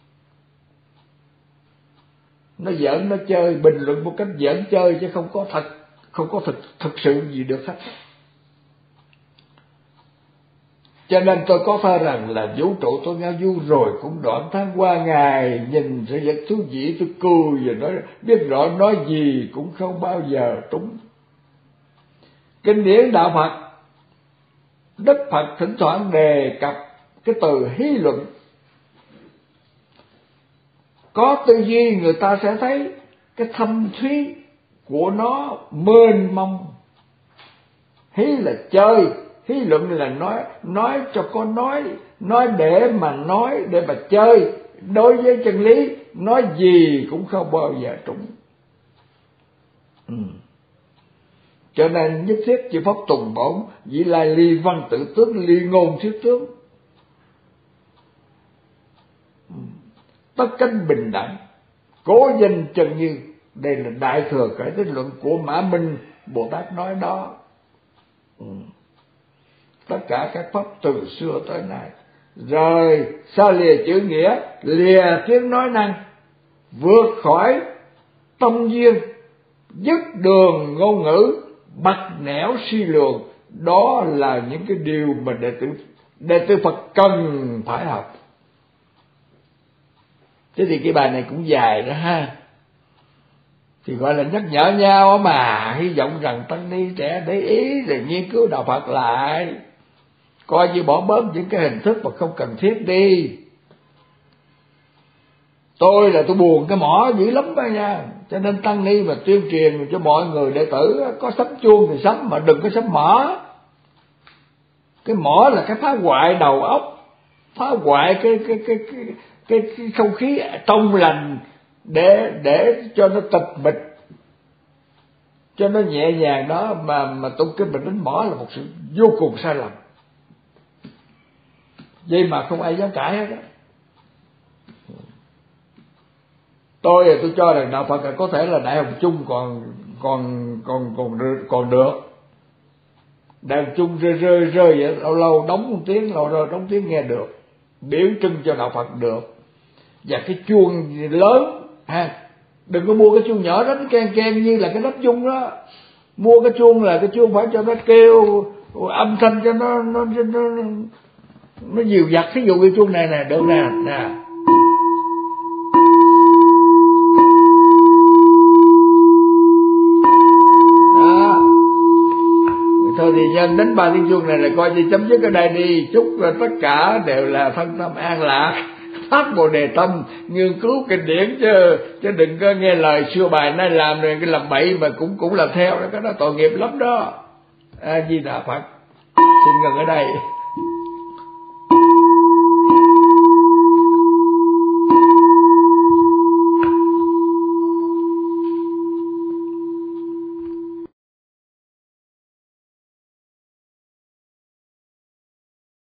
nó chơi, bình luận một cách giỡn chơi, chứ không có thực sự gì được hết. Cho nên tôi có pha rằng là vũ trụ tôi ngao du rồi cũng đoạn tháng qua ngày, nhìn sự vật thú vị tôi cười, và nói biết rõ nói gì cũng không bao giờ trúng. Kinh điển đạo Phật, Đức Phật thỉnh thoảng đề cập cái từ hí luận. Có tư duy người ta sẽ thấy cái thâm thúy của nó mênh mông. Hí là chơi, hí luận là nói cho có nói để mà chơi. Đối với chân lý, nói gì cũng không bao giờ trúng. Cho nên nhất thiết chư pháp tùng bổn, dĩ lai ly văn tự tướng, ly ngôn thuyết tướng. Tất cánh bình đẳng, cố danh trần như. Đây là đại thừa cải tín luận của Mã Minh Bồ Tát nói đó. Tất cả các pháp từ xưa tới nay, rồi xa lìa chữ nghĩa, lìa tiếng nói năng, vượt khỏi tông duyên, dứt đường ngôn ngữ, bặt nẻo suy luận. Đó là những cái điều mà đệ tử Phật cần phải học. Thế thì cái bài này cũng dài đó ha, thì gọi là nhắc nhở nhau mà. Hy vọng rằng tăng ni trẻ để ý để nghiên cứu đạo Phật lại, coi như bỏ bớt những cái hình thức mà không cần thiết đi. Tôi buồn cái mỏ dữ lắm đó nha, cho nên tăng ni mà tuyên truyền cho mọi người đệ tử có sắm chuông thì sắm, mà đừng có sắm mỏ. Cái mỏ là cái phá hoại đầu óc, phá hoại cái không khí trong lành, để cho nó tịch mịch, cho nó nhẹ nhàng đó, mà tụng kinh mình đánh mỏ là một sự vô cùng sai lầm. Vậy mà không ai dám cãi hết đó. Tôi cho rằng đạo Phật có thể là Đại Hồng Chung còn được. Đại Hồng Chung rơi vậy, lâu lâu đóng một tiếng, lâu lâu đóng tiếng nghe được, biểu trưng cho đạo Phật được. Và cái chuông lớn ha, đừng có mua cái chuông nhỏ đánh keng như là cái nắp chuông đó. Mua cái chuông là cái chuông phải cho nó kêu âm thanh cho nó dịu dặt. Ví dụ cái chuông này nè, được nè. Thôi thì nhân đánh 3 tiếng chuông này là coi như chấm dứt ở đây đi. Chúc tất cả đều là thân tâm an lạc, phát Bồ Đề tâm, nghiên cứu kinh điển, chứ đừng có nghe lời xưa bài nay làm rồi cái làm bậy mà cũng làm theo đó, cái đó tội nghiệp lắm đó. A Di Đà Phật. Xin ngừng ở đây.